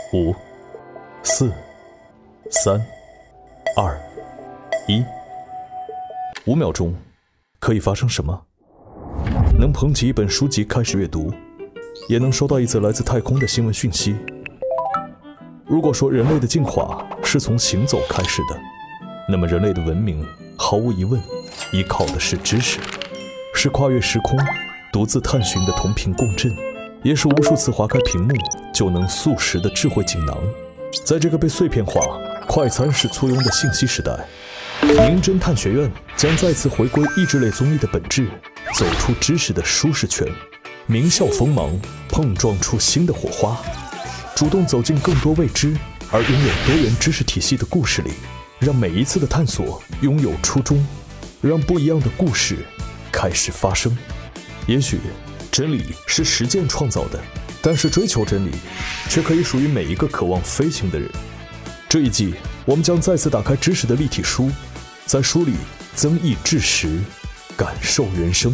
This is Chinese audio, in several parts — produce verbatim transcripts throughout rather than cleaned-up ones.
五、四、三、二、一。五秒钟，可以发生什么？能捧起一本书籍开始阅读，也能收到一则来自太空的新闻讯息。如果说人类的进化是从行走开始的，那么人类的文明毫无疑问依靠的是知识，是跨越时空独自探寻的同频共振，也是无数次划开屏幕就能速食的智慧锦囊。在这个被碎片化、快餐式簇拥的信息时代，名侦探学院将再次回归益智类综艺的本质，走出知识的舒适圈，名校锋芒，碰撞出新的火花，主动走进更多未知而拥有多元知识体系的故事里，让每一次的探索拥有初衷，让不一样的故事开始发生。也许真理是实践创造的，但是追求真理却可以属于每一个渴望飞行的人。这一季我们将再次打开知识的立体书，在书里增益知识，感受人生。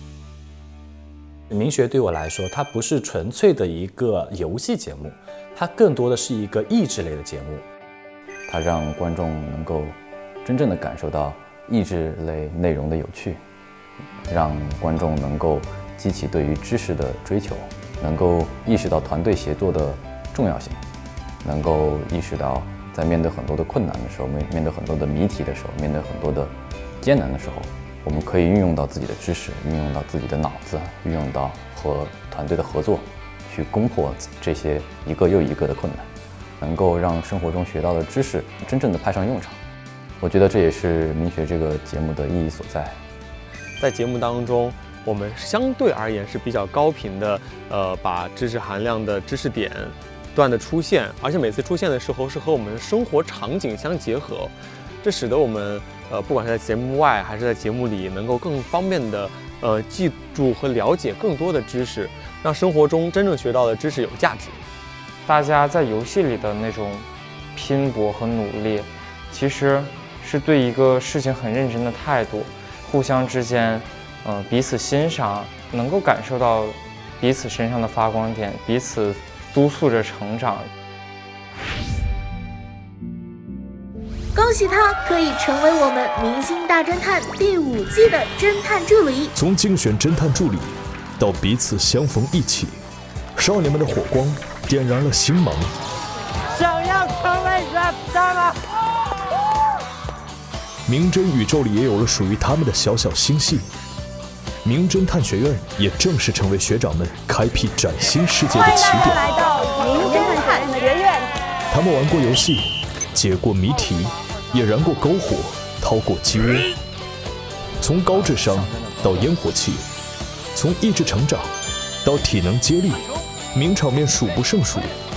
名学对我来说，它不是纯粹的一个游戏节目，它更多的是一个益智类的节目。 它让观众能够真正的感受到益智类内容的有趣，让观众能够激起对于知识的追求，能够意识到团队协作的重要性，能够意识到在面对很多的困难的时候，面面对很多的谜题的时候，面对很多的艰难的时候，我们可以运用到自己的知识，运用到自己的脑子，运用到和团队的合作，去攻破这些一个又一个的困难，能够让生活中学到的知识真正的派上用场。我觉得这也是名学这个节目的意义所在。 在节目当中，我们相对而言是比较高频的，呃，把知识含量的知识点不断的出现，而且每次出现的时候是和我们生活场景相结合，这使得我们呃，不管是在节目外还是在节目里，能够更方便的呃记住和了解更多的知识，让生活中真正学到的知识有价值。 大家在游戏里的那种拼搏和努力，其实是对一个事情很认真的态度，互相之间，呃，彼此欣赏，能够感受到彼此身上的发光点，彼此督促着成长。 恭喜他可以成为我们《明星大侦探》第五季的侦探助理。 从竞选侦探助理到彼此相逢一起，少年们的火光点燃了星芒。 想要成为侦探吗？ 名侦宇宙里也有了属于他们的小小星系。名侦探学院也正式成为学长们开辟崭新世界的起点。 来到名侦探学院， 他们玩过游戏，解过谜题，也燃过篝火，掏过鸡窝。从高智商到烟火气，从意志成长到体能接力，名场面数不胜数。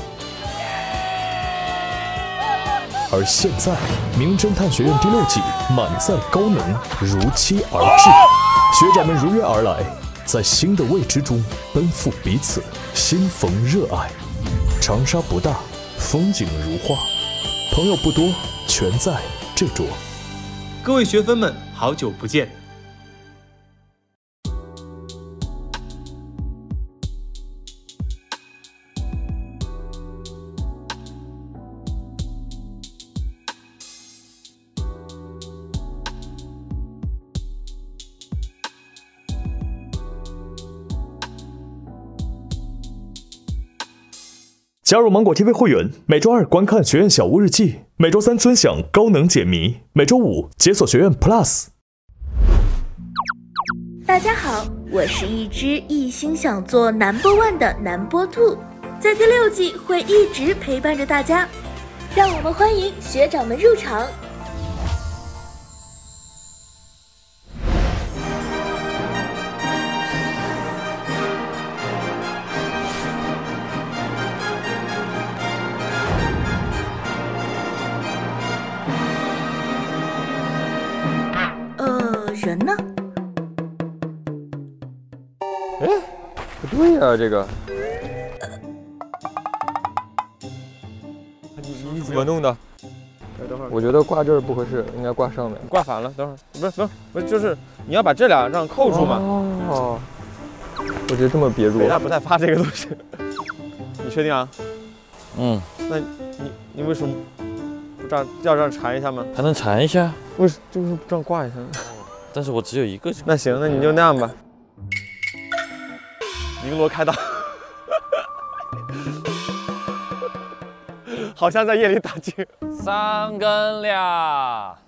而现在，名侦探学院第六季满载高能，如期而至。学长们如约而来，在新的未知中奔赴彼此，心逢热爱。长沙不大，风景如画，朋友不多，全在这桌。 各位学分们，好久不见。 加入芒果 T V 会员，每周二观看学院小屋日记，每周三尊享高能解谜，每周五解锁学院 Plus。 大家好，我是一只一心想做 number one 的南波兔，在第六季会一直陪伴着大家，让我们欢迎学长们入场。人呢？ 哎，不对呀、啊，这个， 你你怎么弄的？ 等会儿，我觉得挂这儿不合适，应该挂上面。 挂反了，等会儿，不是不是不是，就是你要把这俩这样扣住嘛。 哦，我觉得这么别住。 北大不太发这个东西，你确定啊？ 嗯， 那你你为什么不这样要这样缠一下吗？ 还能缠一下？ 为什就是不这样挂一下？ 但是我只有一个。 那行，那你就那样吧。鸣锣开道，好像在夜里打金。 三更了，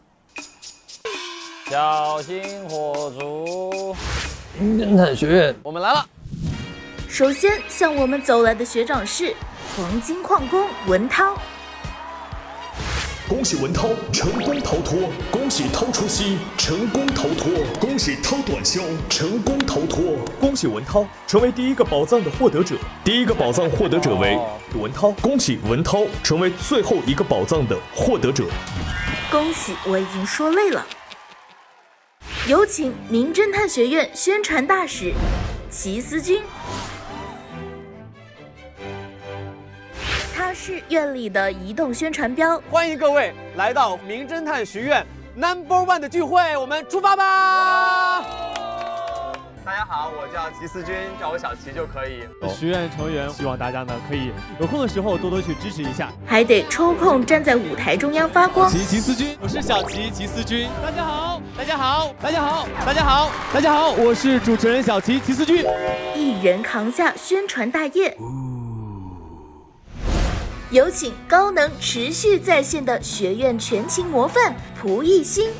小心火烛。名侦探学院，我们来了。 首先向我们走来的学长是黄金矿工文涛。 恭喜文涛成功逃脱，恭喜涛出西成功逃脱，恭喜涛短消成功逃脱，恭喜文涛成为第一个宝藏的获得者。第一个宝藏获得者为文涛，恭喜文涛成为最后一个宝藏的获得者。 恭喜，我已经说累了。有请名侦探学院宣传大使齐思君。他是院里的移动宣传标， 欢迎各位来到名侦探学院 Number One 的聚会，我们出发吧！大家好，我叫齐思君，叫我小齐就可以。 学院成员希望大家呢可以有空的时候多多去支持一下， 还得抽空站在舞台中央发光。 齐齐思君，我是小齐齐思君。大家好，大家好，大家好，大家好，大家好，我是主持人小齐齐思君。 一人扛下宣传大业。有请高能持续在线的学院全勤模范蒲熠星。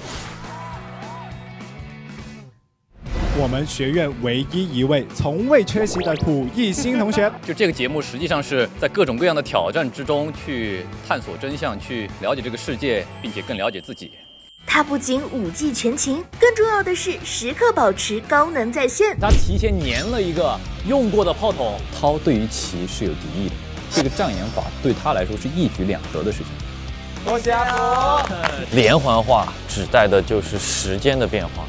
我们学院唯一一位从未缺席的蒲熠星同学。 就这个节目实际上是在各种各样的挑战之中去探索真相，去了解这个世界，并且更了解自己。 他不仅武技全勤，更重要的是时刻保持高能在线。 他提前粘了一个用过的炮筒。涛对于棋是有敌意的。这个障眼法对他来说是一举两得的事情。 多谢阿婆。 连环画指代的就是时间的变化。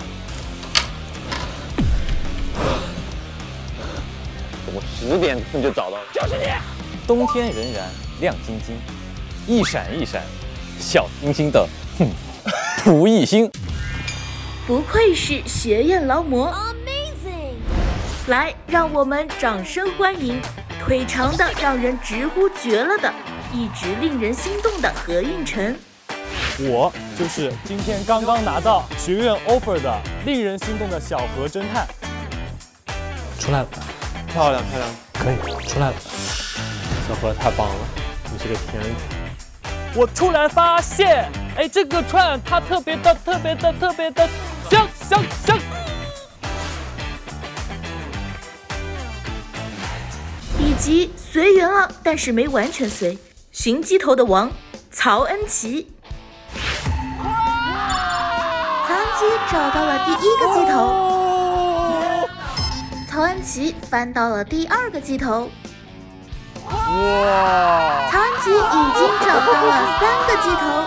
我十点钟就找到了，就是你。冬天仍然亮晶晶，一闪一闪，小星星的，哼，蒲熠星。 不愧是学院劳模 ，Amazing！ 来，让我们掌声欢迎。腿长的让人直呼绝了的，一直令人心动的何运晨。 我就是今天刚刚拿到学院 offer 的令人心动的小何侦探。 出来了， 漂亮漂亮， 可以出来了。 小何太棒了，你是个天才。我突然发现，哎，这个串它特别的特别的特别的香香香。 以及随缘了，但是没完全随。寻鸡头的王曹恩琪，曹恩琪找到了第一个鸡头，曹恩琪翻到了第二个鸡头，哇！曹恩琪已经找到了三个鸡头。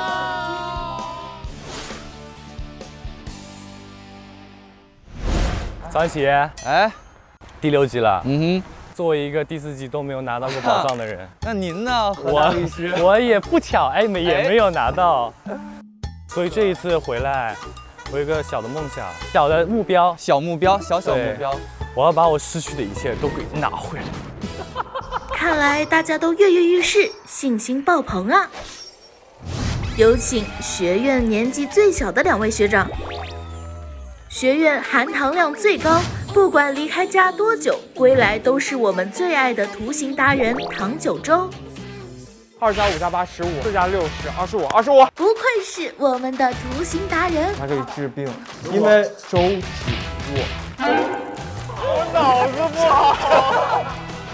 曹恩琪，哎，第六集了，嗯哼。作为一个第四季都没有拿到过宝藏的人， 那您呢？ 我我也不巧，哎，没也没有拿到，所以这一次回来，我有一个小的梦想，小的目标， 小目标，小小目标， 我要把我失去的一切都给拿回来。 看来大家都跃跃欲试，信心爆棚啊！有请学院年纪最小的两位学长。学院含糖量最高，不管离开家多久，归来都是我们最爱的图形达人唐九州。 二加五加八十五，四加六十二十五，二十五。 不愧是我们的图形达人。 他可以治病，因为周体弱。我脑子不好。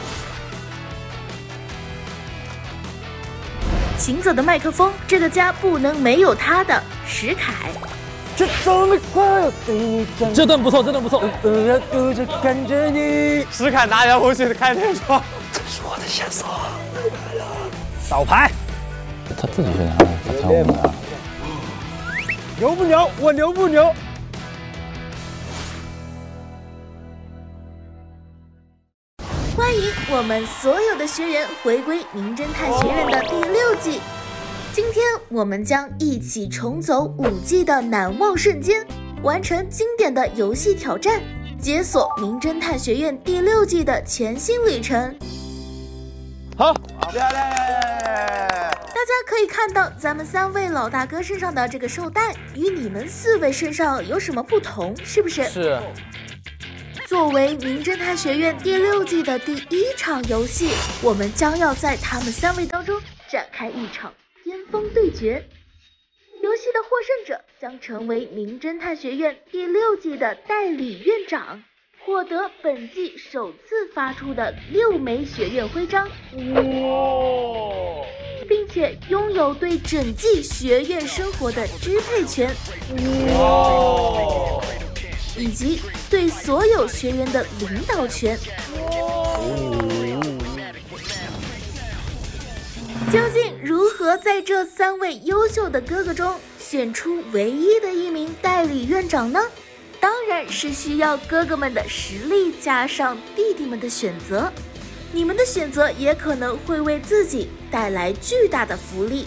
行走的麦克风，这个家不能没有他的石凯。 这这么快， 这段不错，这段不错。 呃，都是看着你。 石凯拿遥控器开天窗， 这是我的线索。 倒牌。他自己是拿的，他猜我们的。 牛不牛？我牛不牛？ 欢迎我们所有的学员回归《名侦探学院》的第六季。今天我们将一起重走五季的难忘瞬间，完成经典的游戏挑战，解锁《名侦探学院》第六季的全新旅程。 好， 来来来来。 家可以看到，咱们三位老大哥身上的这个绶带与你们四位身上有什么不同？是不是？ 是。 作为《名侦探学院》第六季的第一场游戏，我们将要在他们三位当中展开一场巅峰对决。游戏的获胜者将成为《名侦探学院》第六季的代理院长，获得本季首次发出的六枚学院徽章， 哇！ 并且拥有对整季学院生活的支配权， 哇！ 以及对所有学员的领导权。究竟如何在这三位优秀的哥哥中选出唯一的一名代理院长呢？当然是需要哥哥们的实力加上弟弟们的选择。你们的选择也可能会为自己带来巨大的福利。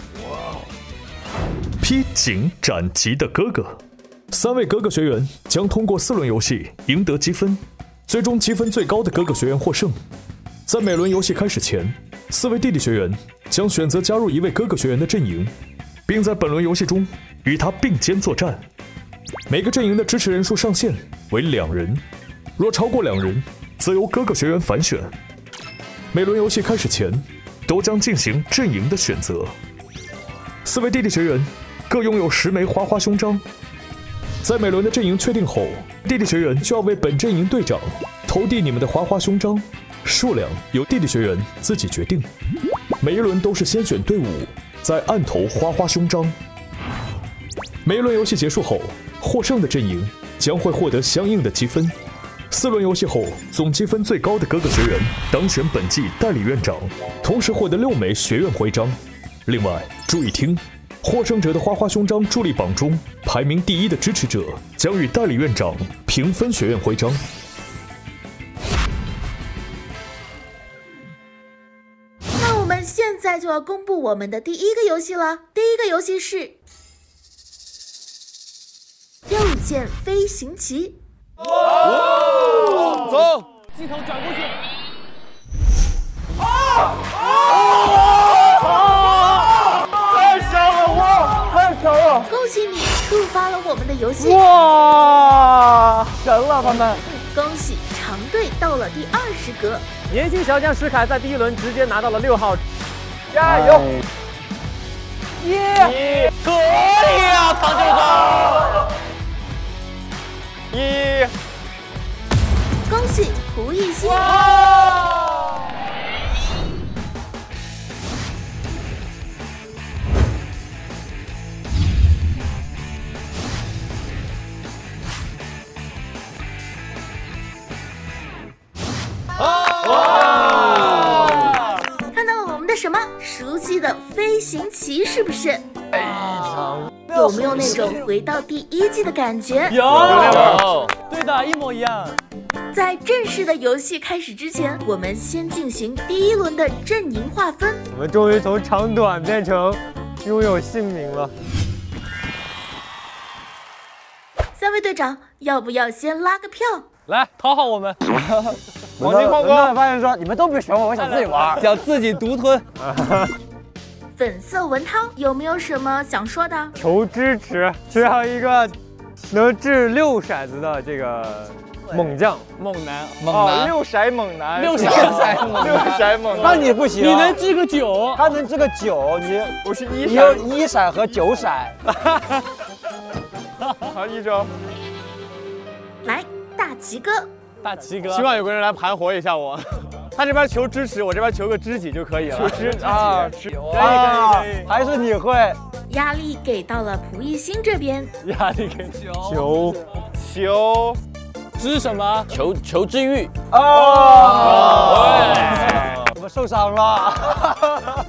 披荆斩棘的哥哥，三位哥哥学员将通过四轮游戏赢得积分，最终积分最高的哥哥学员获胜。在每轮游戏开始前，四位弟弟学员将选择加入一位哥哥学员的阵营，并在本轮游戏中与他并肩作战。每个阵营的支持人数上限为两人，若超过两人，则由哥哥学员反选。每轮游戏开始前，都将进行阵营的选择。四位弟弟学员各拥有十枚花花胸章。在每轮的阵营确定后，弟弟学员就要为本阵营队长投递你们的花花胸章，数量由弟弟学员自己决定。每一轮都是先选队伍，再按投花花胸章。每一轮游戏结束后，获胜的阵营将会获得相应的积分。四轮游戏后，总积分最高的哥哥学员当选本季代理院长，同时获得六枚学院徽章。另外，注意听，获胜者的花花胸章助力榜中排名第一的支持者将与代理院长平分学院徽章。 那我们现在就要公布我们的第一个游戏了。第一个游戏是右键飞行棋。 哇！走， 镜头转过去。 啊啊！太强了，哇！太强了！ 恭喜你触发了我们的游戏。 哇！神了，他们！ 恭喜长队到了第二十格。 年轻小将石凯在第一轮直接拿到了六号，加油！耶！ 可以啊，唐教授！ 一， 恭喜胡艺昕！看到了我们的什么熟悉的飞行棋，是不是？有没有那种回到第一季的感觉？ 有，有，对的，一模一样。 在正式的游戏开始之前，我们先进行第一轮的阵营划分。 我们终于从长短变成拥有姓名了。 三位队长，要不要先拉个票？ 来讨好我们。 王金矿哥发现说你们都不选我，我想自己玩， 想自己独吞。 粉色文涛有没有什么想说的？ 求支持，需要一个能掷六骰子的这个猛将、 猛男、 猛男、哦、六骰猛男、 六骰猛男、 六骰猛男。 那你不行， 你能掷个九， 他能掷个九，你我是一你有一骰和九骰。 好，一周。 来，大齐哥， 大齐哥， 希望有个人来盘活一下我。他这边求支持，我这边求个知己就可以了。求支啊，可以可以可以， 还是你会。 压力给到了蒲艺昕这边。 压力给求求知什么？ 求求知欲。 哦，对，我受伤了。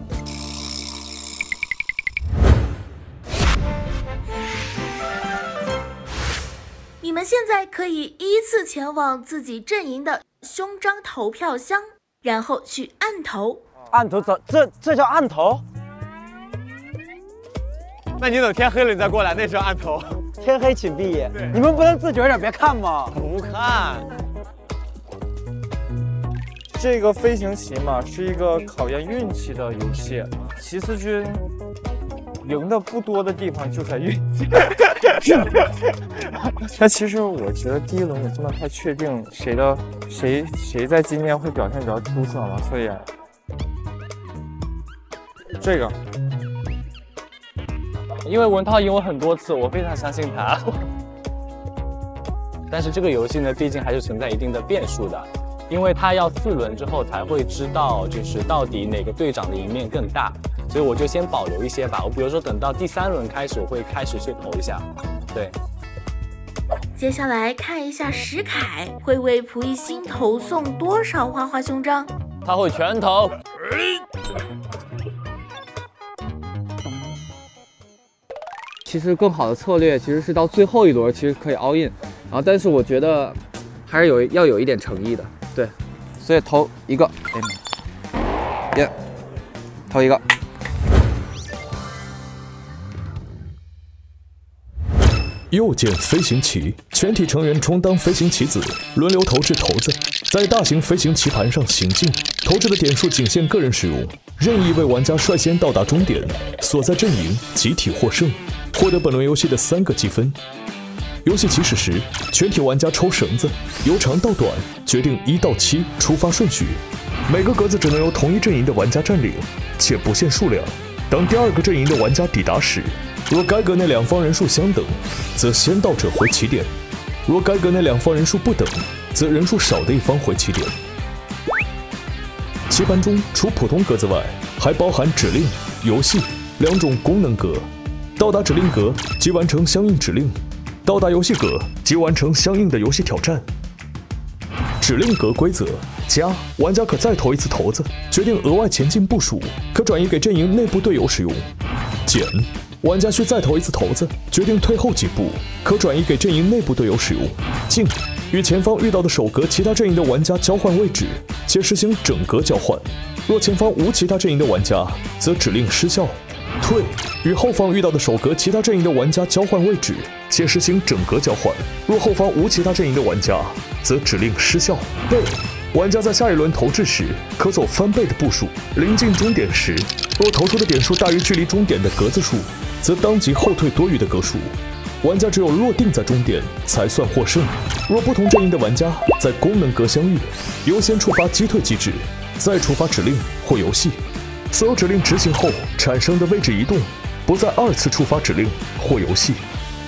你们现在可以依次前往自己阵营的胸章投票箱，然后去按投。 按投这这这叫按投？ 那你等天黑了你再过来，那是按投。 天黑请闭眼，你们不能自觉点别看吗？ 不看。 这个飞行棋嘛，是一个考验运气的游戏。齐思君赢的不多的地方就在运气。那其实我觉得第一轮也不能太确定谁的谁谁在今天会表现比较出色嘛，所以这个， 因为文涛赢我很多次，我非常相信他。 但是这个游戏呢，毕竟还是存在一定的变数的，因为他要四轮之后才会知道，就是到底哪个队长的赢面更大。所以我就先保留一些吧。我比如说等到第三轮开始，我会开始去投一下。对。 接下来看一下石凯会为蒲熠星投送多少花花胸章？ 他会全投。 其实更好的策略其实是到最后一轮，其实可以 all in， 然后但是我觉得还是有要有一点诚意的，对，所以投一个，耶，投一个。 右键飞行棋，全体成员充当飞行棋子，轮流投掷骰子，在大型飞行棋盘上行进。投掷的点数仅限个人使用，任意一位玩家率先到达终点，所在阵营集体获胜，获得本轮游戏的三个积分。游戏起始时，全体玩家抽绳子，由长到短决定一到七出发顺序。每个格子只能由同一阵营的玩家占领，且不限数量。当第二个阵营的玩家抵达时，若该格内两方人数相等，则先到者回起点；若该格内两方人数不等，则人数少的一方回起点。棋盘中除普通格子外，还包含指令、游戏两种功能格。到达指令格即完成相应指令，到达游戏格即完成相应的游戏挑战。指令格规则：加，玩家可再投一次骰子，决定额外前进部署，可转移给阵营内部队友使用。减，玩家需再投一次骰子，决定退后几步，可转移给阵营内部队友使用。进，与前方遇到的首格其他阵营的玩家交换位置，且实行整格交换。若前方无其他阵营的玩家，则指令失效。退，与后方遇到的首格其他阵营的玩家交换位置，且实行整格交换。若后方无其他阵营的玩家，则指令失效。倍，玩家在下一轮投掷时可走翻倍的步数。临近终点时，若投出的点数大于距离终点的格子数，则当即后退多余的格数。玩家只有落定在终点才算获胜。若不同阵营的玩家在功能格相遇，优先触发击退机制，再触发指令或游戏。所有指令执行后产生的位置移动，不再二次触发指令或游戏。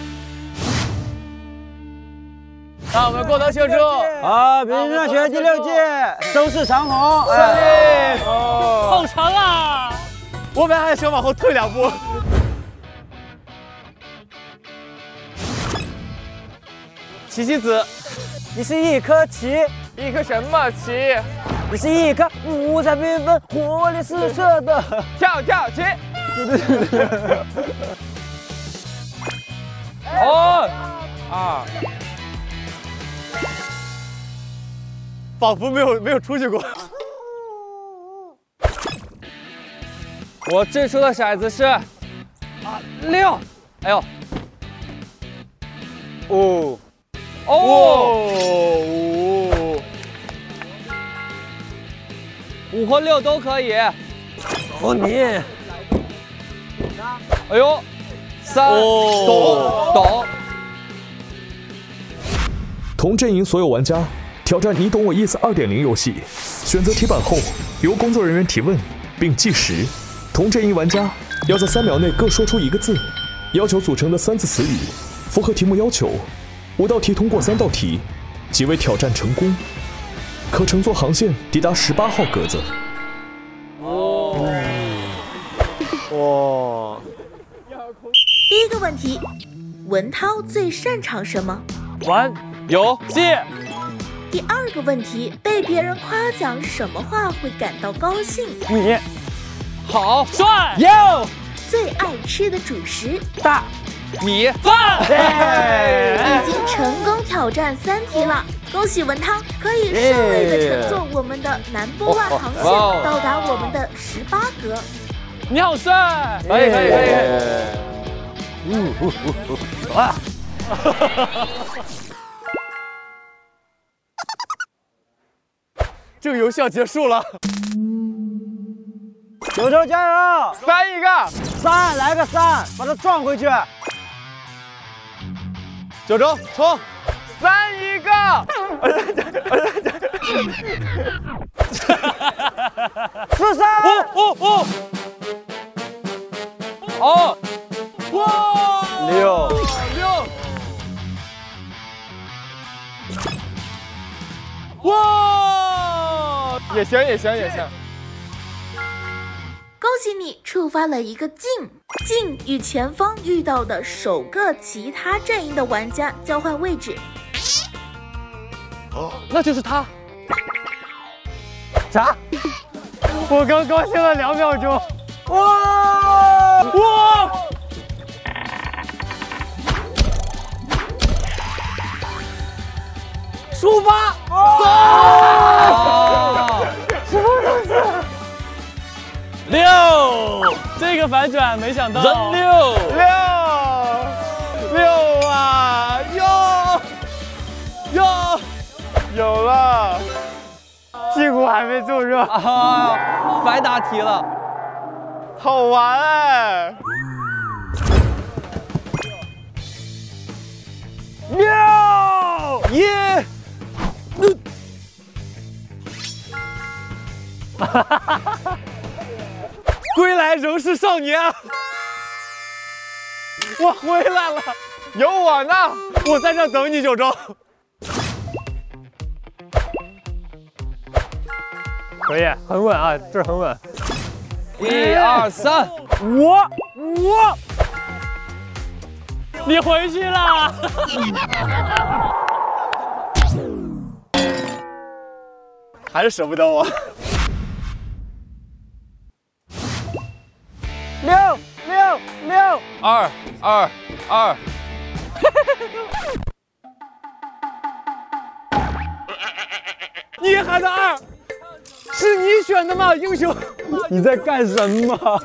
让我们共同庆祝！ 好，明日大学第六届收视长虹胜利！ 好长啊！ 我本来还想往后退两步。棋棋子， 你是一颗棋， 一颗什么棋？ 你是一颗五彩缤纷、活力四射的跳跳棋。 对对对对。 哦啊！ 仿佛没有没有出去过。 我掷出的骰子是啊六，哎呦，哦哦，五和六都可以。 哦你， 哎呦，三抖抖。 同阵营所有玩家挑战你懂我意思 二点零 游戏，选择题板后由工作人员提问并计时。同阵营玩家要在三秒内各说出一个字，要求组成的三字词语符合题目要求。五道题通过三道题即为挑战成功，可乘坐航线抵达十八号格子。 哦，哇！ 第一个问题，文涛最擅长什么？ 玩游戏。 第二个问题，被别人夸奖什么话会感到高兴？ 你好帅哟！ 最爱吃的主食？ 大米饭。 已经成功挑战三题了，恭喜文涛，可以顺利的乘坐我们的南波万航线到达我们的十八格。 你好帅！ 可以可以可以。 呜呜呜！啊！ 这这个游戏要结束了。 九州加油！ 三一个， 三来个三，把它撞回去。 九州冲，三一个。 十三。 哦哦哦。哦。哇！ 六六。哇！也行也行也行。 恭喜你触发了一个镜，镜与前方遇到的首个其他阵营的玩家交换位置。 哦，那就是他。 啥？ 我刚高兴了两秒钟。 哇哇！出发！走！ 什么东西？ 六，这个反转没想到。 人六六六啊！有有有了， 屁股还没坐热啊！白答题了， 好玩哎！ 六一。归来仍是少年，我回来了，有我呢，我在这等你，九州。 可以，很稳啊，这很稳。 一二三， 我我， 你回去啦。 还是舍不得我。 六六六， 二二二。 你喊的二，是你选的吗，英雄？ 你在干什么？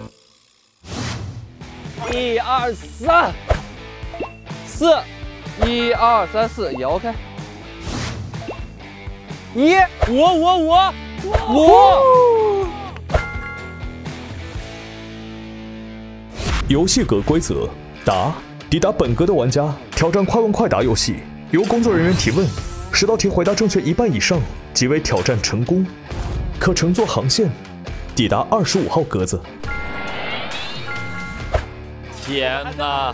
一二三，四，一二三四也 OK。 一， 我我我我。 游戏格规则：答，抵达本格的玩家挑战快问快答游戏，由工作人员提问，十道题回答正确一半以上即为挑战成功，可乘坐航线抵达二十五号格子。 天哪！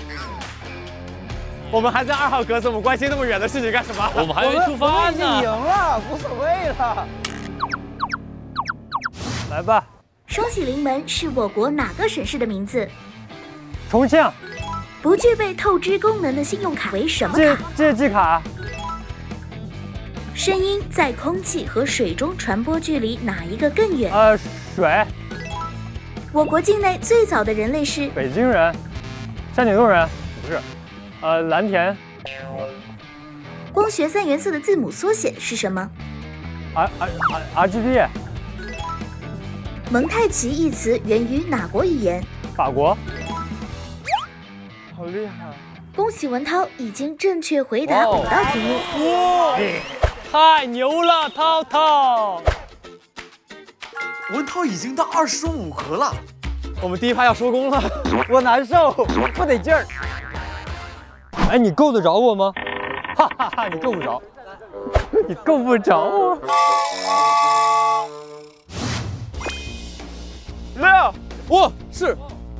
我们还在二号格子，我们关心那么远的事情干什么？ 我们还没出发呢。 我们已经赢了，无所谓了。 来吧。 双喜临门是我国哪个省市的名字？ 重庆。 不具备透支功能的信用卡为什么卡？ 借记卡。 声音在空气和水中传播距离哪一个更远？ 呃，水。 我国境内最早的人类是？ 北京人，山顶洞人，不是，呃，蓝田。 光学三原色的字母缩写是什么 ？R R R G B。 蒙太奇一词源于哪国语言？ 法国。好厉害！ 恭喜文涛已经正确回答五道题目。 哇，太牛了，涛涛！ 文涛已经到二十五格了， 我们第一趴要收工了， 我难受，不得劲儿。 哎，你够得着我吗？哈哈哈，你够不着，你够不着我。 六，我是。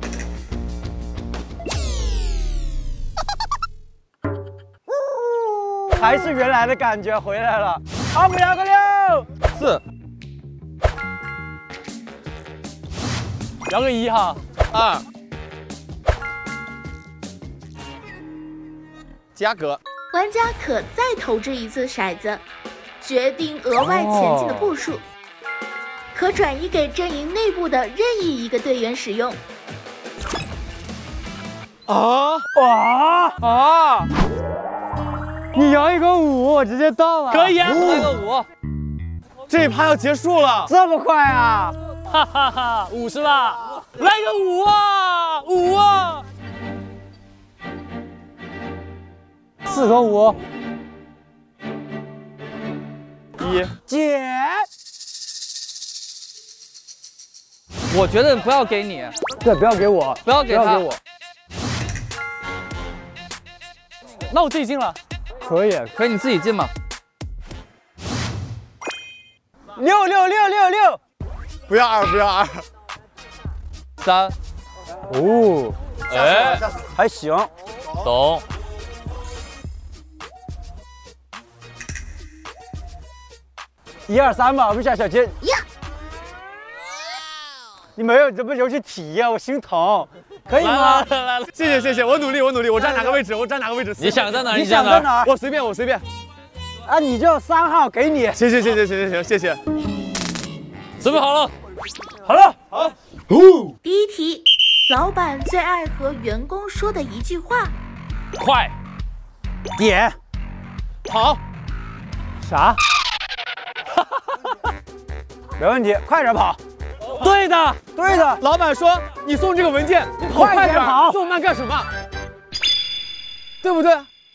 还是原来的感觉回来了。阿姆摇个六， 四， 摇个一哈， 二，加格。 玩家可再投掷一次骰子，决定额外前进的步数。哦，可转移给阵营内部的任意一个队员使用。 啊啊啊！你摇一个五，我直接到了。 可以啊， 来个五。 这一趴要结束了， 这么快啊！ 哈哈哈，五是吧？来个五啊，五啊！ 四和五。 一，姐。我觉得不要给你， 对，不要给我， 不要给他， 不要给我。 那我自己进了。 可以， 可以，你自己进嘛。 六六六六六， 不要二，不要二。 三， 哦， 哎， 还行， 懂。 一二三吧，我们下小姐。你没有这么游戏体验，我心疼，可以吗？ 来来来来，谢谢谢谢，我努力我努力，我站哪个位置？我站哪个位置？ 你想在哪？ 你想在哪？ 我随便我随便。 啊，你就三号给你。 行行行行行行行，谢谢。 准备好了， 好了， 好。 第一题，老板最爱和员工说的一句话。 快， 点， 跑， 啥？没问题，快点跑。 对的， 对的。 老板说你送这个文件，跑快点，跑，这么慢干什么？对不对？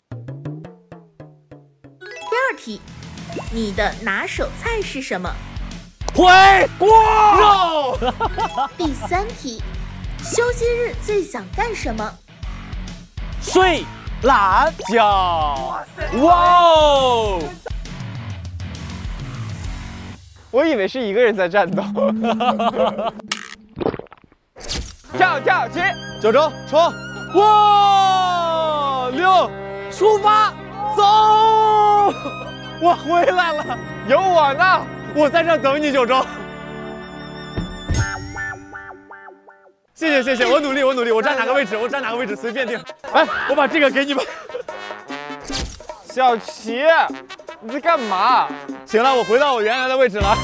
第二题，你的拿手菜是什么？ 回锅肉。 第三题，休息日最想干什么？ 睡懒觉。 哇哦！我以为是一个人在战斗。跳跳起， 九州冲！哇，六，出发，走！我回来了， 有我呢， 我在这等你，九州。谢谢谢谢，我努力我努力，我站哪个位置？我站哪个位置随便定。来，我把这个给你们。 小齐，你在干嘛？ 行了，我回到我原来的位置了。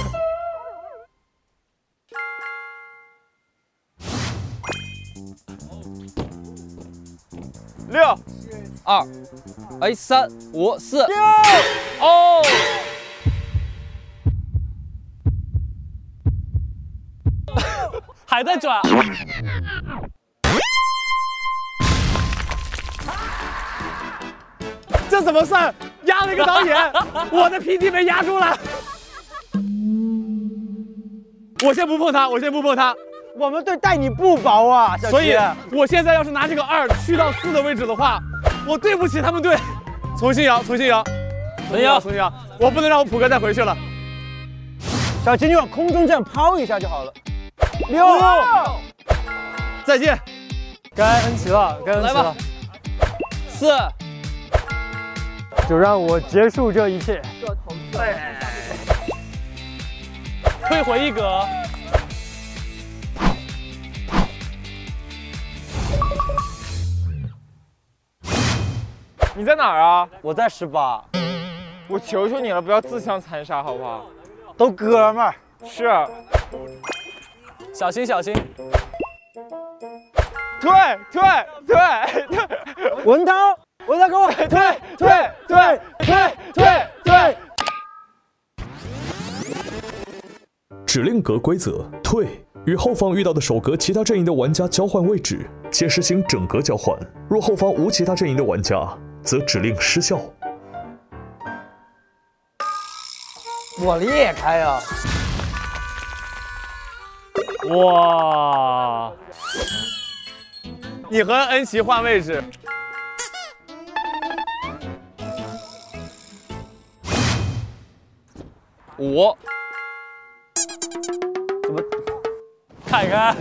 六、 二、哎，三、五、四。 哦， 还在转。 这怎么算？压了一个导演，我的 P D 被压住了。我先不碰他，我先不碰他。 我们队待你不薄啊，小齐。 所以，我现在要是拿这个二去到四的位置的话，我对不起他们队。重新摇，重新摇，重新摇，重新摇。我不能让我普哥再回去了。 小齐，你往空中这样抛一下就好了。六， 再见。 该恩琪了，该恩琪了。 四。 就让我结束这一切。 退回一格。 你在哪儿啊？ 我在十八。 我求求你了，不要自相残杀，好不好？ 都哥们儿。 是。 小心小心。 退退退退！ 文涛。文涛给我退退退退退退！ 指令格规则：退，与后方遇到的首格其他阵营的玩家交换位置，且实行整格交换。若后方无其他阵营的玩家，则指令失效。 我裂开啊！ 哇！你和恩琪换位置。 五， 怎么？ 凯凯，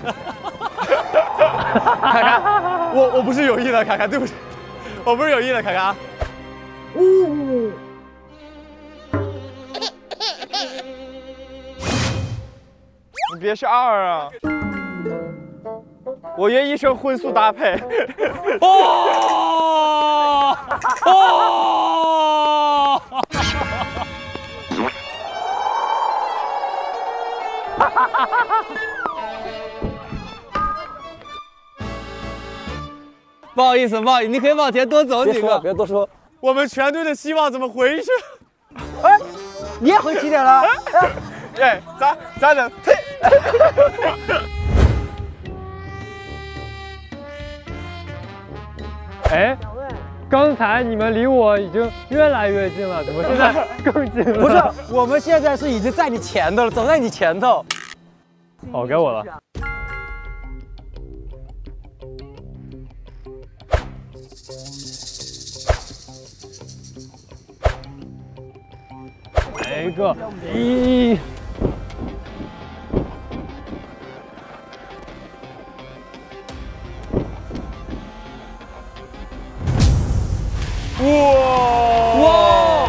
凯凯，我我不是有意的，凯凯，对不起，我不是有意的，凯凯。呜。 你别是二啊！我愿一生荤素搭配。 哦哦！ 不好意思，不好意思，你可以往前多走几个。 别多说。 我们全队的希望怎么回去？ 哎，你也回起点了。 哎，咱咱能退。 哎， 刚才你们离我已经越来越近了，怎么现在更近了？ 不是，我们现在是已经在你前头了，走在你前头。 好，该我了。来一个一。 哇哇！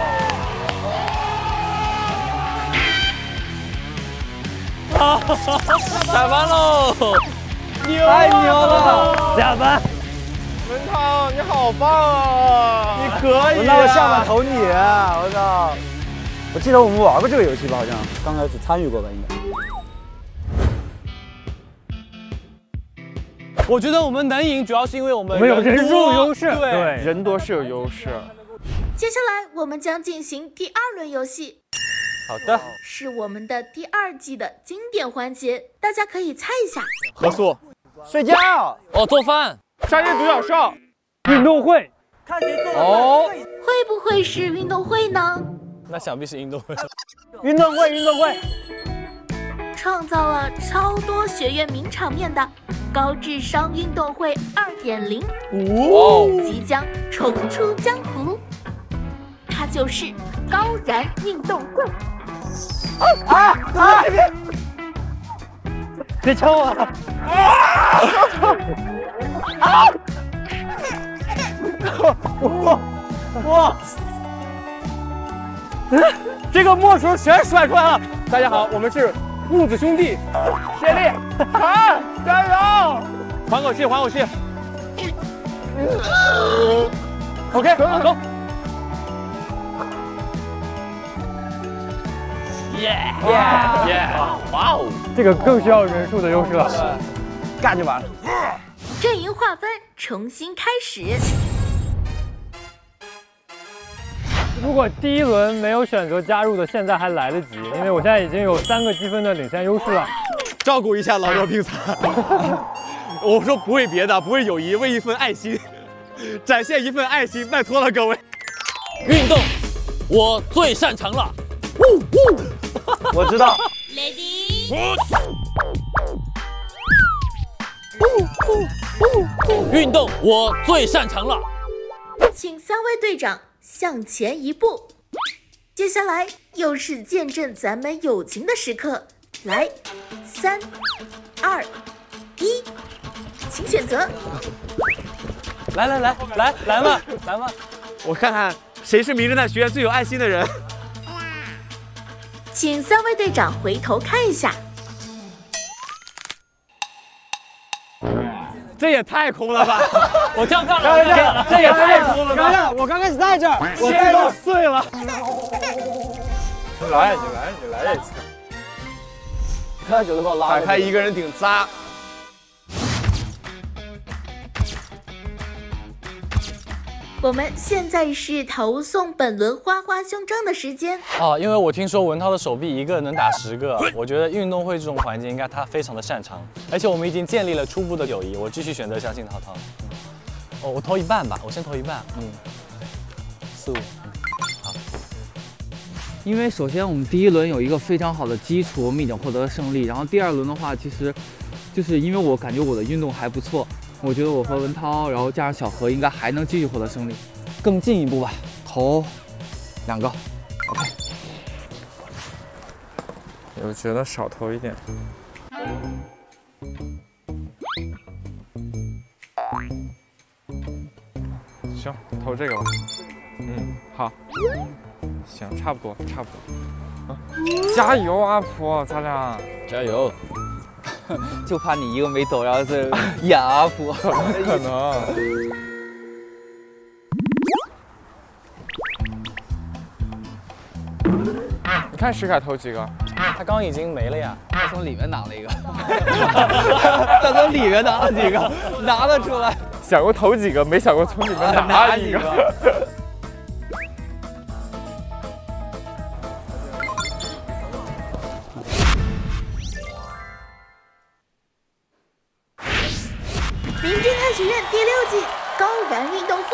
啊！下班喽！ 太牛了！ 下班。 文涛，你好棒啊！你可以、啊。 那我下班投你，我操！我记得我们玩过这个游戏吧？好像刚开始参与过吧，应该。 我觉得我们能赢，主要是因为我们我们有人数优势， 对， 对，人多是有优势。 接下来我们将进行第二轮游戏， 好的， 是我们的第二季的经典环节，大家可以猜一下。 合宿、 睡觉、 哦，做饭、 商业独角兽、 运动会。 看谁做哦， 会不会是运动会呢？ 那想必是运动会。 运动会，运动会。 创造了超多学院名场面的高智商运动会 二点零哦， 即将重出江湖，它就是高燃运动会。 啊啊！别别敲我！ 啊！哇哇！ 这个墨水全甩出来了。大家好，我们是木子兄弟，接力，好，加油！缓口气，缓口气。OK， 走走走。 耶耶耶！哇哦， 这个更需要人数的优势了， 干就完了。 阵营划分重新开始。 如果第一轮没有选择加入的，现在还来得及，因为我现在已经有三个积分的领先优势了。 照顾一下老弱病残。我说不为别的，不为友谊，为一份爱心，展现一份爱心，拜托了各位。 运动，我最擅长了。 呜呜，我知道。 Ready。 运动，我最擅长了。 请三位队长向前一步，接下来又是见证咱们友情的时刻，来，三、二、一，请选择。 来来来来来嘛来嘛， 我看看谁是名侦探学院最有爱心的人。 请三位队长回头看一下。 这也太空了吧！ 我跳上了， 这也太空了吧！ 刚刚我刚开始在这儿， 我在这碎了。 来一次，来一次，来一次。 太久都把我拉。 打开一个人顶仨。 我们现在是投送本轮花花胸章的时间哦，因为我听说文涛的手臂一个人能打十个，我觉得运动会这种环节应该他非常的擅长，而且我们已经建立了初步的友谊，我继续选择相信涛涛。哦，我投一半吧，我先投一半，嗯，四五，好。 因为首先我们第一轮有一个非常好的基础，我们已经获得了胜利，然后第二轮的话，其实就是因为我感觉我的运动还不错。我觉得我和文涛，然后加上小何，应该还能继续获得胜利，更进一步吧。投两个 ，OK。 我觉得少投一点。行，投这个吧。嗯，好。行，差不多，差不多。啊、加油，阿普，咱俩加油。 就怕你一个没走，然后是演阿普， 怎么可能？你看石凯投几个？ 他刚刚已经没了呀。 他从里面拿了一个，他从里面拿了几个，拿得出来。 想过投几个，没想过从里面拿一个。 名侦探学院第六季高燃运动会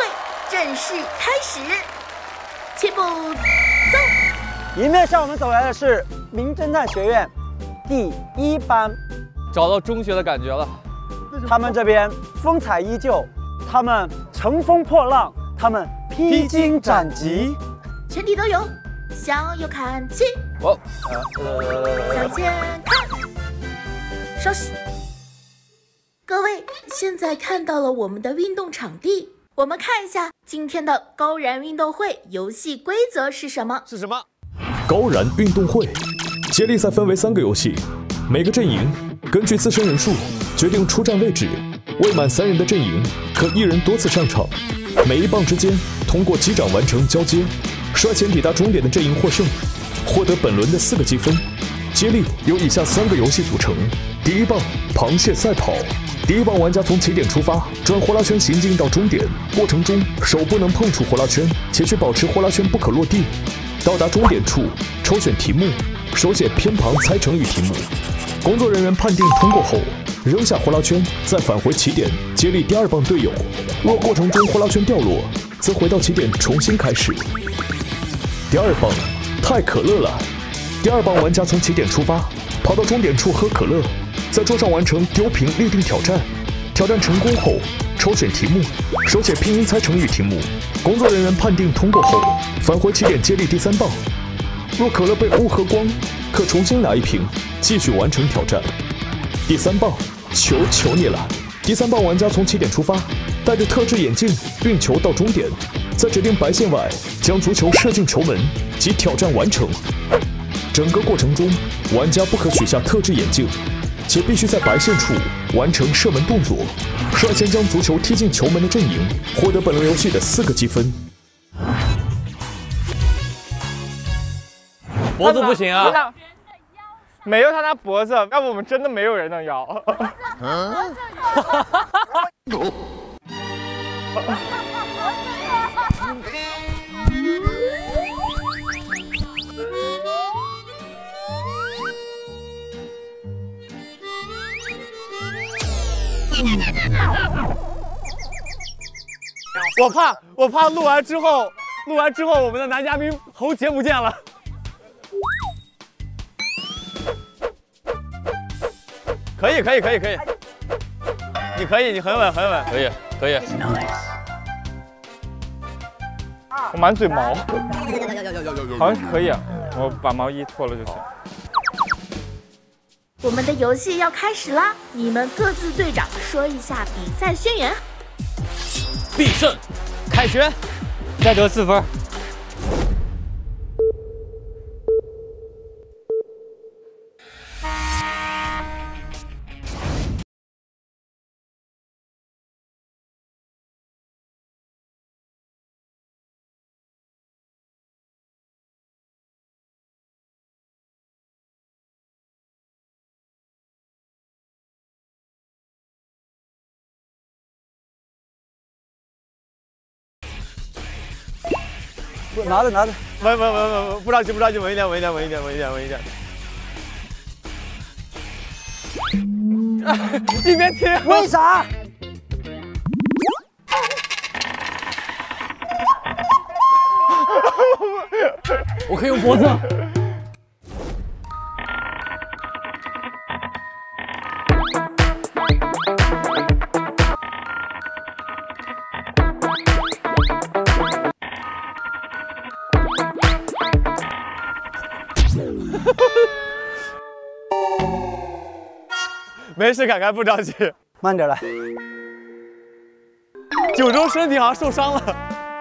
正式开始，起步，走！ 迎面向我们走来的是名侦探学院第一班， 找到中学的感觉了。 他们这边风采依旧，他们乘风破浪，他们披荆斩棘， 全体都有，向右看齐， 我， 向前看，稍息。各位，现在看到了我们的运动场地，我们看一下今天的高燃运动会游戏规则是什么？ 是什么？ 高燃运动会接力赛分为三个游戏，每个阵营根据自身人数决定出战位置，未满三人的阵营可一人多次上场，每一棒之间通过击掌完成交接，率先抵达终点的阵营获胜，获得本轮的四个积分。接力由以下三个游戏组成：第一棒螃蟹赛跑，第一棒玩家从起点出发，转呼啦圈行进到终点，过程中手不能碰触呼啦圈，且需保持呼啦圈不可落地。到达终点处，抽选题目，手写偏旁猜成语题目。工作人员判定通过后，扔下呼啦圈，再返回起点接力第二棒队友。若过程中呼啦圈掉落，则回到起点重新开始。第二棒太可乐了，第二棒玩家从起点出发，跑到终点处喝可乐，在桌上完成丢瓶立定挑战。挑战成功后，抽选题目，手写拼音猜成语题目。工作人员判定通过后，返回起点接力第三棒。若可乐被误喝光，可重新拿一瓶，继续完成挑战。第三棒，求求你了！第三棒玩家从起点出发，戴着特制眼镜运球到终点，在指定白线外将足球射进球门，即挑战完成。整个过程中，玩家不可取下特制眼镜，且必须在白线处完成射门动作。率先将足球踢进球门的阵营获得本轮游戏的四个积分。 脖子不行啊！ 没有他拿脖子，要不我们真的没有人能摇。 嗯我怕，我怕录完之后，录完之后我们的男嘉宾喉结不见了。可以，可以，可以，可以，你可以，你很稳，很稳， 可以，可以。 我满嘴毛，好像可以啊，我把毛衣脱了就行。 我们的游戏要开始啦！你们各自队长说一下比赛宣言。 必胜， 凯旋，再得四分。 拿着拿着， 稳稳稳稳稳，不着急不着急，稳一点稳一点稳一点稳一点稳一点。一边贴， 为啥？ 我可以用脖子。 没事，凯凯不着急， 慢点来。 九州身体好像受伤了，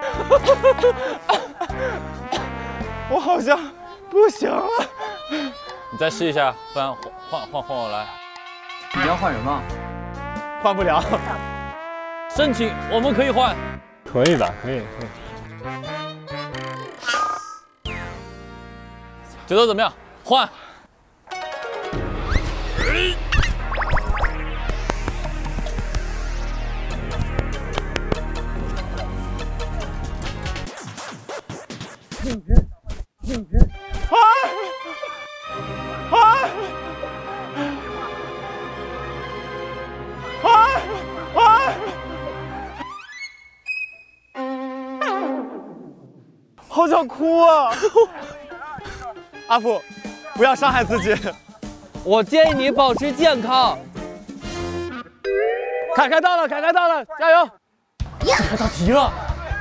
我好像不行了。 你再试一下，不然换换换我来。 你要换人吗？ 换不了。 申请，我们可以换。 可以的，可以可以。 觉得怎么样？换。 啊啊啊啊！ 好想哭啊！阿普，不要伤害自己。 我建议你保持健康。 凯凯到了，凯凯到了，加油！ 凯到题了。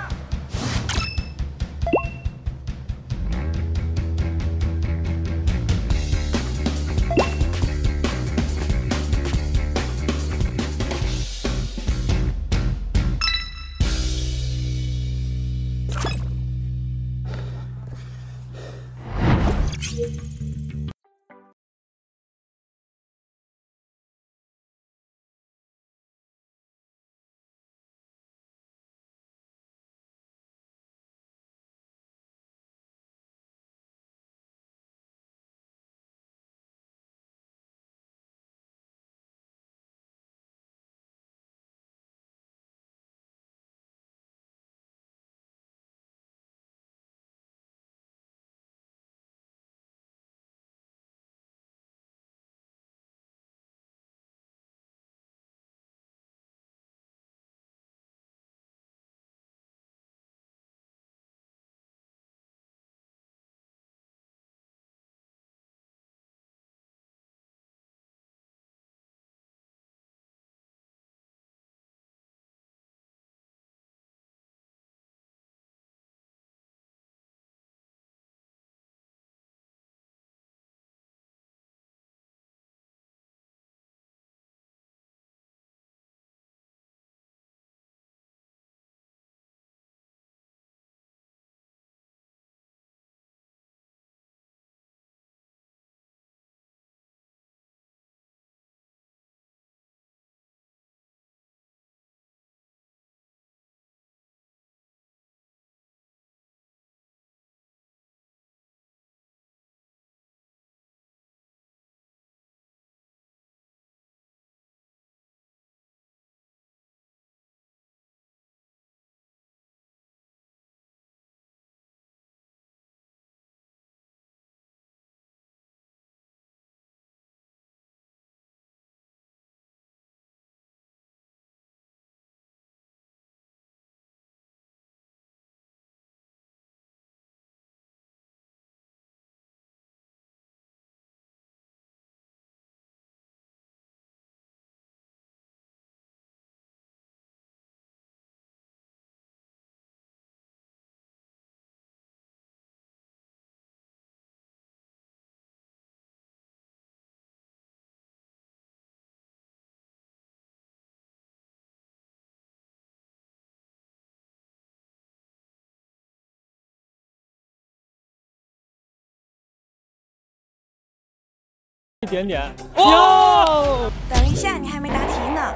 一点点。 哦！等一下，你还没答题呢。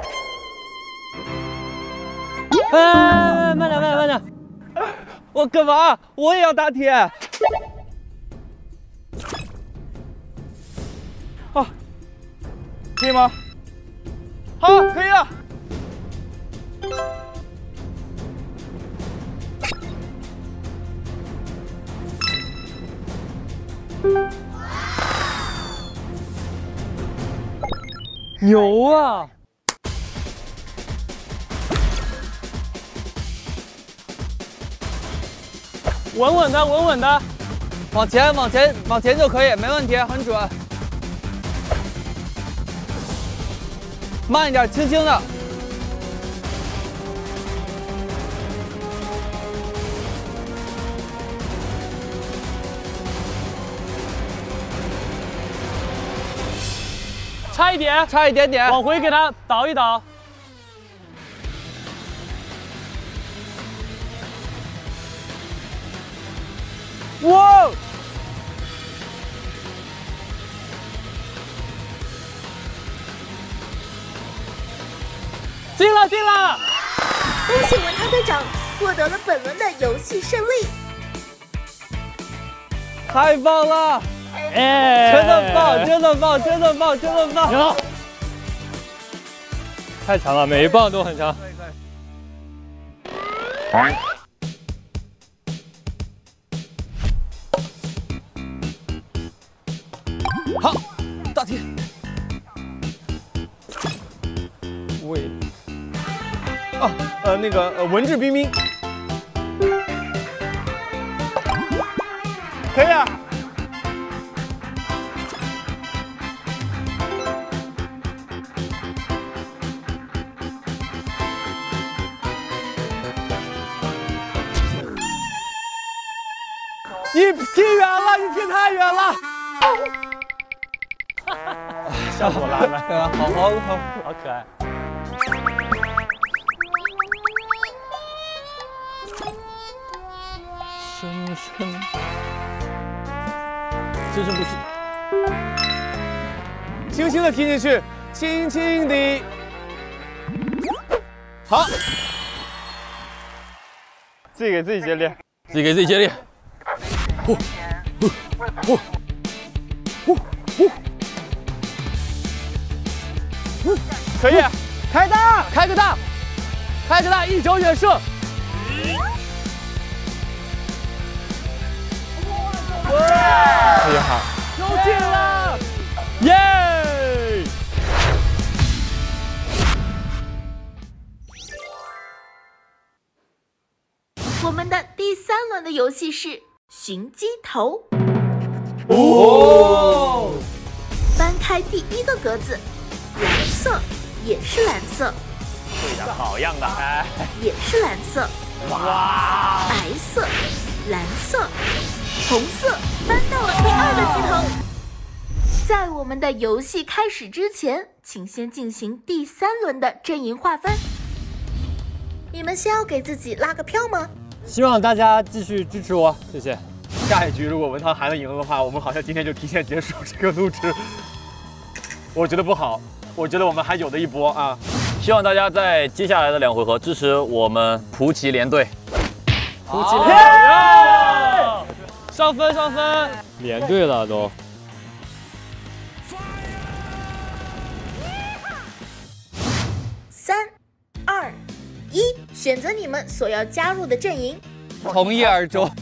哎，慢点，慢点，慢点！我干嘛？我也要答题。啊， 可以吗？好，可以了。 牛啊！ 稳稳的，稳稳的， 往前，往前，往前就可以，没问题，很准。慢一点，轻轻的。 差一点， 差一点点， 往回给它倒一倒。 哇！ 进了，进了！ 恭喜文涛队长获得了本轮的游戏胜利。 太棒了！哎，真的棒，真的棒，真的棒，真的棒！ 行，太强了，每一棒都很强。 可以可以。好，大题。喂。啊，呃，那个呃，文质彬彬。 可以啊。 你踢远了，你踢太远了。 效果拉满，好好好，好可爱。深深，这是不是？ 轻轻的踢进去，轻轻地。好， 自己给自己接力， 自己给自己接力。呼呼呼呼呼！ 可以，开大，开个大，开个大，一脚远射。 厉害， 又进了，耶！ 我们的第三轮的游戏是寻鸡头。 哦！ 翻开第一个格子，蓝色也是蓝色， 对的，好样的，哎， 也是蓝色。 哇！ 白色、蓝色、红色，翻到了第二个鸡头。在我们的游戏开始之前，请先进行第三轮的阵营划分。你们先要给自己拉个票吗？ 希望大家继续支持我，谢谢。 下一局如果文涛还能赢的话，我们好像今天就提前结束这个录制。我觉得不好，我觉得我们还有的一波啊！ 希望大家在接下来的两回合支持我们蒲旗联队。 蒲旗联队，上分上分， 连队了都。 三、二、一，选择你们所要加入的阵营。 从一而终。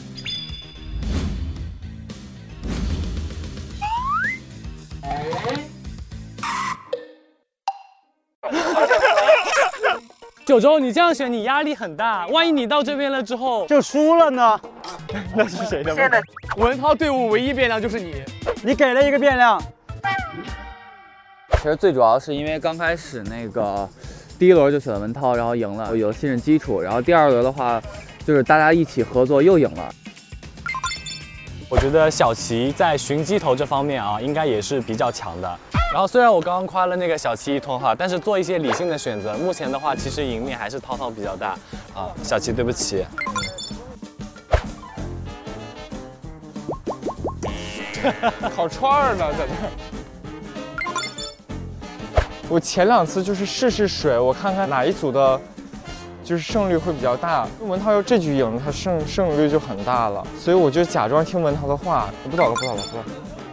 九州，你这样选，你压力很大。万一你到这边了之后就输了呢？ 那是谁的问题？文涛队伍唯一变量就是你， 你给了一个变量。 其实最主要是因为刚开始那个第一轮就选了文涛，然后赢了，有信任基础。然后第二轮的话，就是大家一起合作又赢了。 我觉得小齐在寻鸡头这方面啊，应该也是比较强的。然后虽然我刚刚夸了那个小齐一通哈，但是做一些理性的选择，目前的话其实赢面还是涛涛比较大啊。小齐，对不起。 烤串儿呢，在那儿。我前两次就是试试水，我看看哪一组的，就是胜率会比较大。文涛要这局赢了，他胜胜率就很大了，所以我就假装听文涛的话，我不倒了，不倒了，不倒了。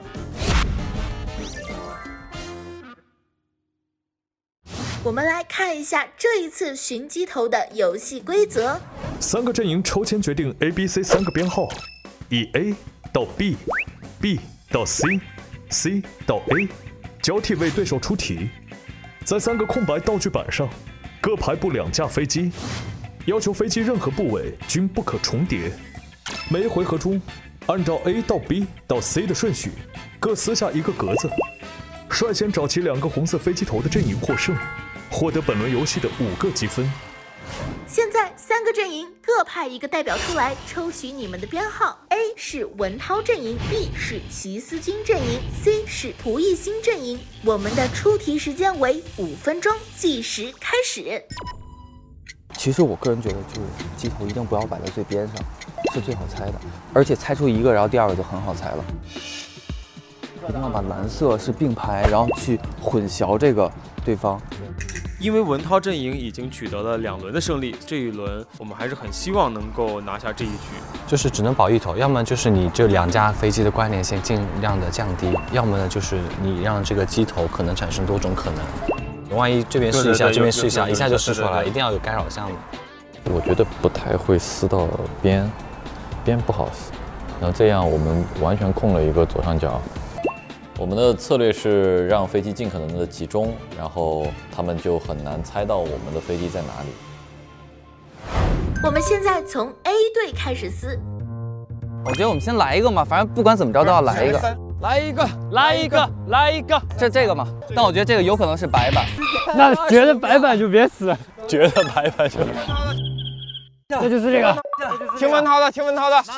我们来看一下这一次寻鸡头的游戏规则。 三个阵营抽签决定 A、B、C 三个编号，以 A 到 B、B 到 C、C 到 A， 交替为对手出题。在三个空白道具板上各排布两架飞机，要求飞机任何部位均不可重叠。每一回合中，按照 A 到 B 到 C 的顺序，各撕下一个格子。率先找齐两个红色飞机头的阵营获胜，获得本轮游戏的五个积分。 现在三个阵营各派一个代表出来，抽取你们的编号。A 是文涛阵营， B 是齐思君阵营， C 是蒲熠星阵营。我们的出题时间为五分钟，计时开始。 其实我个人觉得，就是鸡头一定不要摆在最边上，是最好猜的。而且猜出一个，然后第二个就很好猜了。一定要把蓝色是并排，然后去混淆这个对方。 因为文涛阵营已经取得了两轮的胜利，这一轮我们还是很希望能够拿下这一局。 就是只能保一头，要么就是你这两架飞机的关联性尽量的降低，要么呢就是你让这个机头可能产生多种可能。万一这边试一下，这边试一下，一下就试出来，一定要有干扰项目。 我觉得不太会撕到边，边不好撕，然后这样我们完全空了一个左上角。我们的策略是让飞机尽可能的集中，然后他们就很难猜到我们的飞机在哪里。 我们现在从 A 队开始撕。 我觉得我们先来一个嘛，反正不管怎么着都要来一个。 来一个， 来一个，来一个，这这个嘛。但我觉得这个有可能是白板。 那觉得白板就别死， 觉得白板就。 这就是这个。 听文涛的，听文涛的。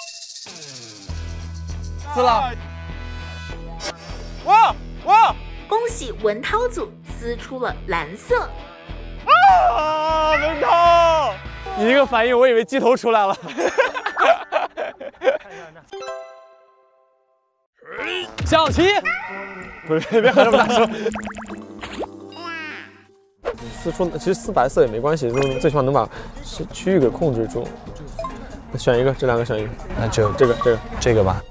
撕了。 哇哇！ 恭喜文涛组撕出了蓝色。 啊，文涛！你这个反应，我以为鸡头出来了。 小齐， 不是，别喝这么大声。撕出，其实撕白色也没关系，就最起码能把区域给控制住。选一个，这两个选一个。 那就这个，这个， 这个吧。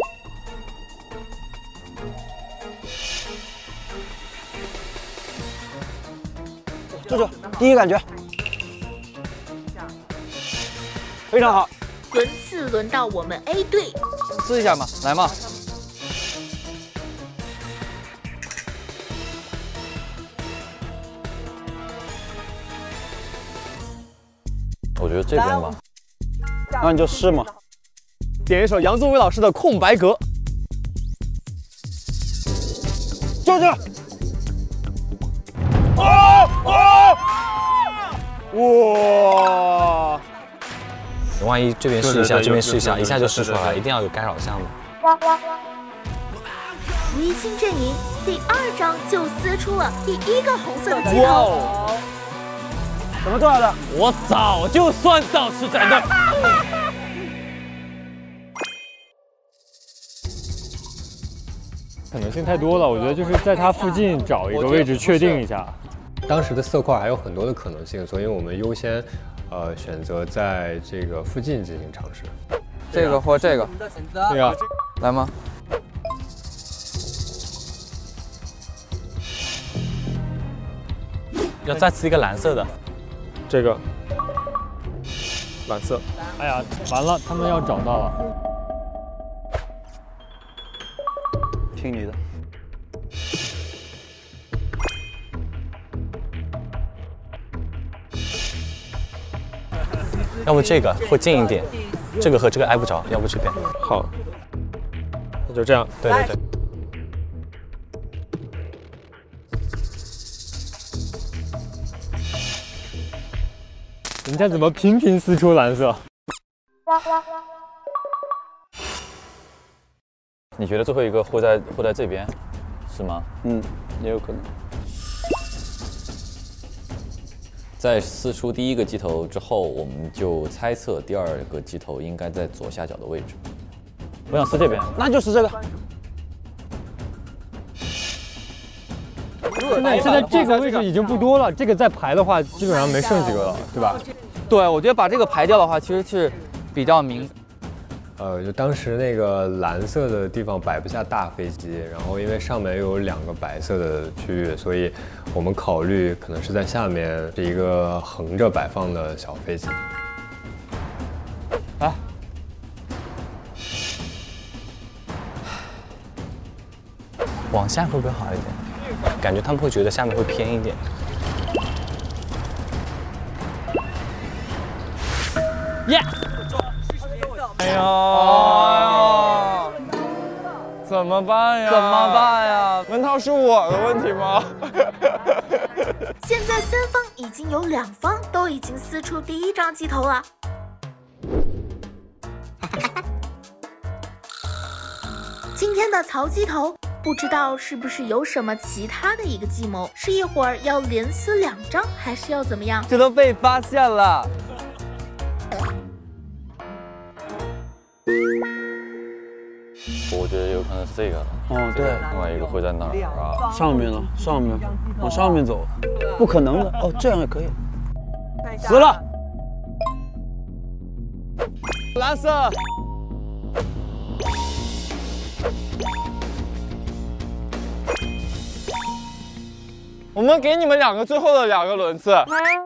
舅舅，第一感觉非常好。 轮次轮到我们 A 队， 撕一下嘛，来嘛。 我觉得这边吧， 那你就试嘛。 点一首杨宗纬老师的《空白格》。 舅舅。 哦哦！哇！ 万一这边试一下， 对对对这边试一下， 对对对一下就试出来了， 对对对一定要有干扰项目。 宜兴阵营第二张就撕出了第一个红色的鸡头。 怎么做到的？ 我早就算到是真的。 可能性太多了，我觉得就是在它附近找一个位置确定一下。 当时的色块还有很多的可能性，所以我们优先呃选择在这个附近进行尝试。 这个或这个， 这个来吗？ 要再撕一个蓝色的， 这个蓝色。 哎呀，完了，他们要找到了。 听你的。 要不这个会近一点，这个和这个挨不着，要不这边。 好，那就这样。 对对对。 人家怎么频频撕出蓝色？ 你觉得最后一个会在会在这边，是吗？ 嗯，也有可能。 在撕出第一个鸡头之后，我们就猜测第二个鸡头应该在左下角的位置。 我想撕这边， 那就是这个。 现在现在这个位置已经不多了，这个再排的话，基本上没剩几个了，对吧？ 对，我觉得把这个排掉的话，其实是比较明。 呃，就当时那个蓝色的地方摆不下大飞机，然后因为上面又有两个白色的区域，所以我们考虑可能是在下面是一个横着摆放的小飞机。 来， 往下会不会好一点？感觉他们会觉得下面会偏一点。耶！ 哎呀，怎么办呀？怎么办呀？ 文涛是我的问题吗？ 现在三方已经有两方都已经撕出第一张鸡头了。今天的曹鸡头，不知道是不是有什么其他的一个计谋？是一会儿要连撕两张，还是要怎么样？ 这都被发现了。 我觉得有可能是这个了。 哦，对， 另外一个会在哪儿啊？ 上面了，上面，往上面走，不可能的。哦，这样也可以。死了。 蓝色。我们给你们两个最后的两个轮次，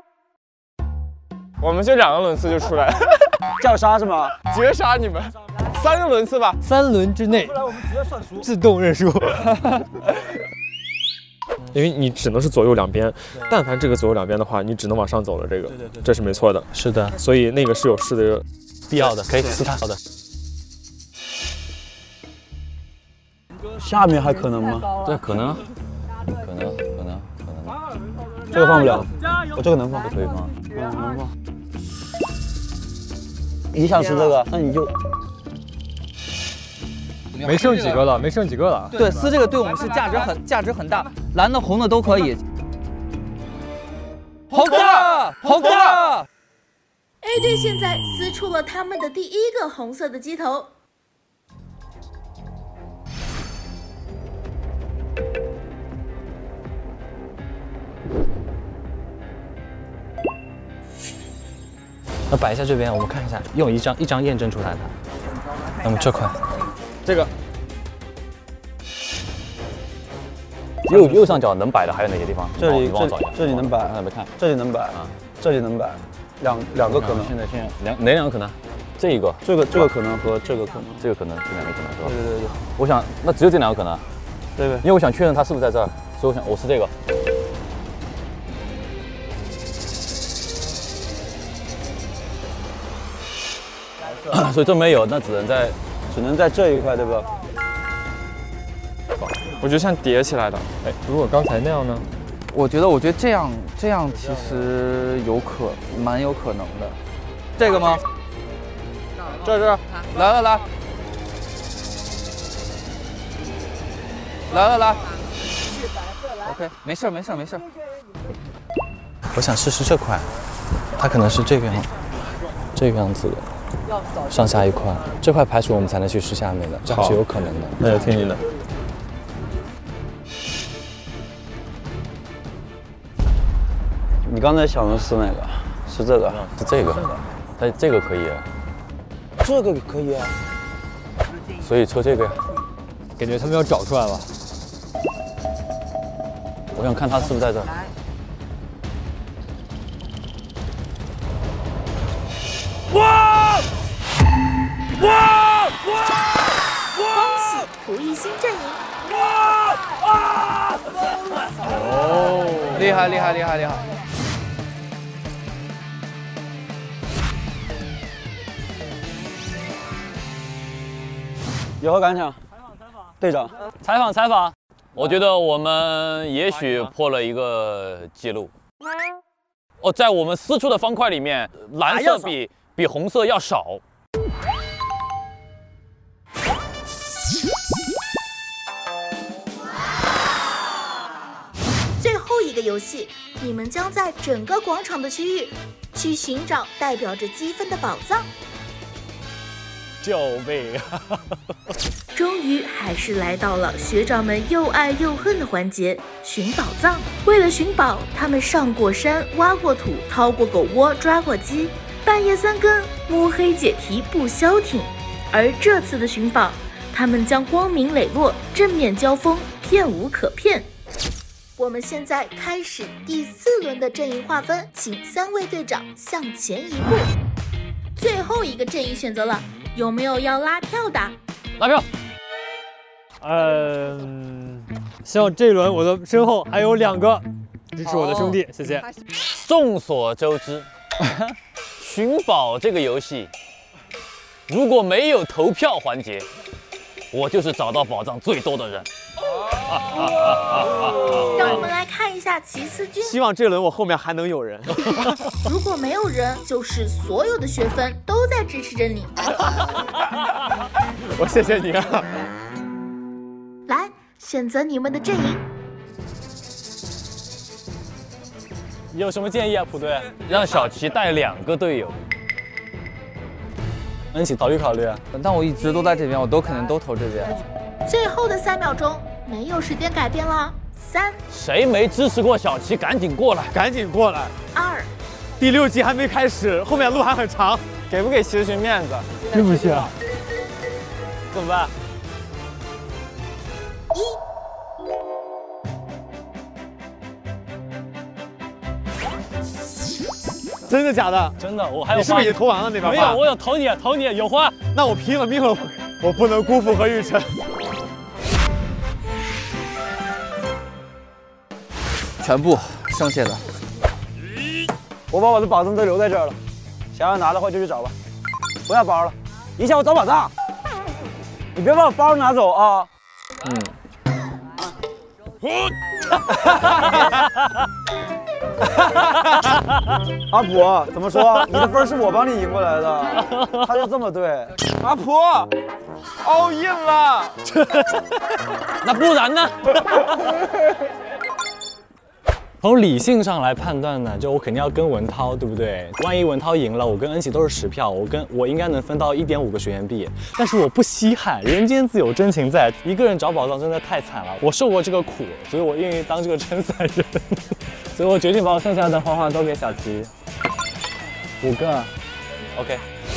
我们就两个轮次就出来了。 叫杀是吗？ 绝杀你们，三个轮次吧， 三轮之内自动认输。 因为你只能是左右两边，但凡这个左右两边的话，你只能往上走了。这个，这是没错的。 是的， 所以那个是有试的必要的，可以撕它。好的。 下面还可能吗？ 对，可能，可能，可能，可能。 这个放不了，我这个能放， 可以放， 嗯，能放。你想吃这个，那你就。 没剩几个了，没剩几个了。 对，撕这个对我们是价值很价值很大，蓝的、红的都可以。红的，红的。 A 队现在撕出了他们的第一个红色的鸡头。 那摆一下这边，我们看一下，用一张一张验证出来的。那么这块， 这个右右上角能摆的还有哪些地方？ 这里帮我找一下。 这里能摆， 让没看。 这里能摆啊，这里能摆，两两个可能。 现在现在两哪两个可能？这一个， 这个这个可能和这个可能， 这个可能，这两个可能是吧？ 对对对。 我想那只有这两个可能。 对对。 因为我想确认它是不是在这儿，所以我想我是这个。所以这没有，那只能在， 只能在这一块，对吧？ 我觉得像叠起来的。 哎，如果刚才那样呢？ 我觉得，我觉得这样这样其实有可蛮有可能的。这个吗？这是，来来来，来来来。OK， 没事没事没事。 我想试试这块，它可能是这个样，这个样子的。上下一块，这块排除我们才能去试下面的，这还是有可能的。 那就听你的。你刚才想的是哪个？是这个？ 是这个。哎，这个可以。 这个可以啊。 所以抽这个呀。 感觉他们要找出来了。 我想看他是不是在这儿。 哇！哇！哇！恭喜涂艺新阵营！哇！ 啊！哦，厉害厉害厉害厉害！ 有何感想？队长， 采访采访。我觉得我们也许破了一个记录。哦，在我们撕出的方块里面，蓝色比比红色要少。 最后一个游戏，你们将在整个广场的区域去寻找代表着积分的宝藏。 救命啊！ 终于还是来到了学长们又爱又恨的环节——寻宝藏。为了寻宝，他们上过山、挖过土、掏过狗窝、抓过鸡，半夜三更摸黑解题不消停。而这次的寻宝，他们将光明磊落，正面交锋，骗无可骗。我们现在开始第四轮的阵营划分，请三位队长向前一步。最后一个阵营选择了，有没有要拉票的？ 拉票。 嗯，希望这一轮我的身后还有两个支持我的兄弟，谢谢。 众所周知，寻宝这个游戏，如果没有投票环节，我就是找到宝藏最多的人。 让我们来看一下奇思君。 希望这轮我后面还能有人。 如果没有人，就是所有的学分都在支持着你。 我谢谢你啊！ 来，选择你们的阵营。 有什么建议啊，普队？ 让小齐带两个队友。 一起考虑考虑啊。 但我一直都在这边，我都肯定都投这边。 最后的三秒钟，没有时间改变了。三， 谁没支持过小齐，赶紧过来， 赶紧过来。 二， 第六集还没开始，后面路还很长， 给不给齐群面子？ 对不起啊。 怎么办？ 一。 真的假的？ 真的，我还有。 你是不是已经投完了那把？ 没有，我有投你，投你有花。 那我拼了命了，我不能辜负何雨辰。 全部剩下的， 我把我的宝藏都留在这儿了，想要拿的话就去找吧，不要包了，影响我找宝藏。你别把我包拿走啊！ 阿普怎么说？你的分是我帮你赢过来的，他就这么对。 阿普 ，all in 了。 那不然呢？从理性上来判断呢，就我肯定要跟文涛，对不对？万一文涛赢了，我跟恩琪都是十票，我跟我应该能分到一点五个学员币。但是我不稀罕，人间自有真情在，一个人找宝藏真的太惨了。我受过这个苦，所以我愿意当这个撑伞人。所以我决定把我剩下的花花都给小齐。五个 ，OK。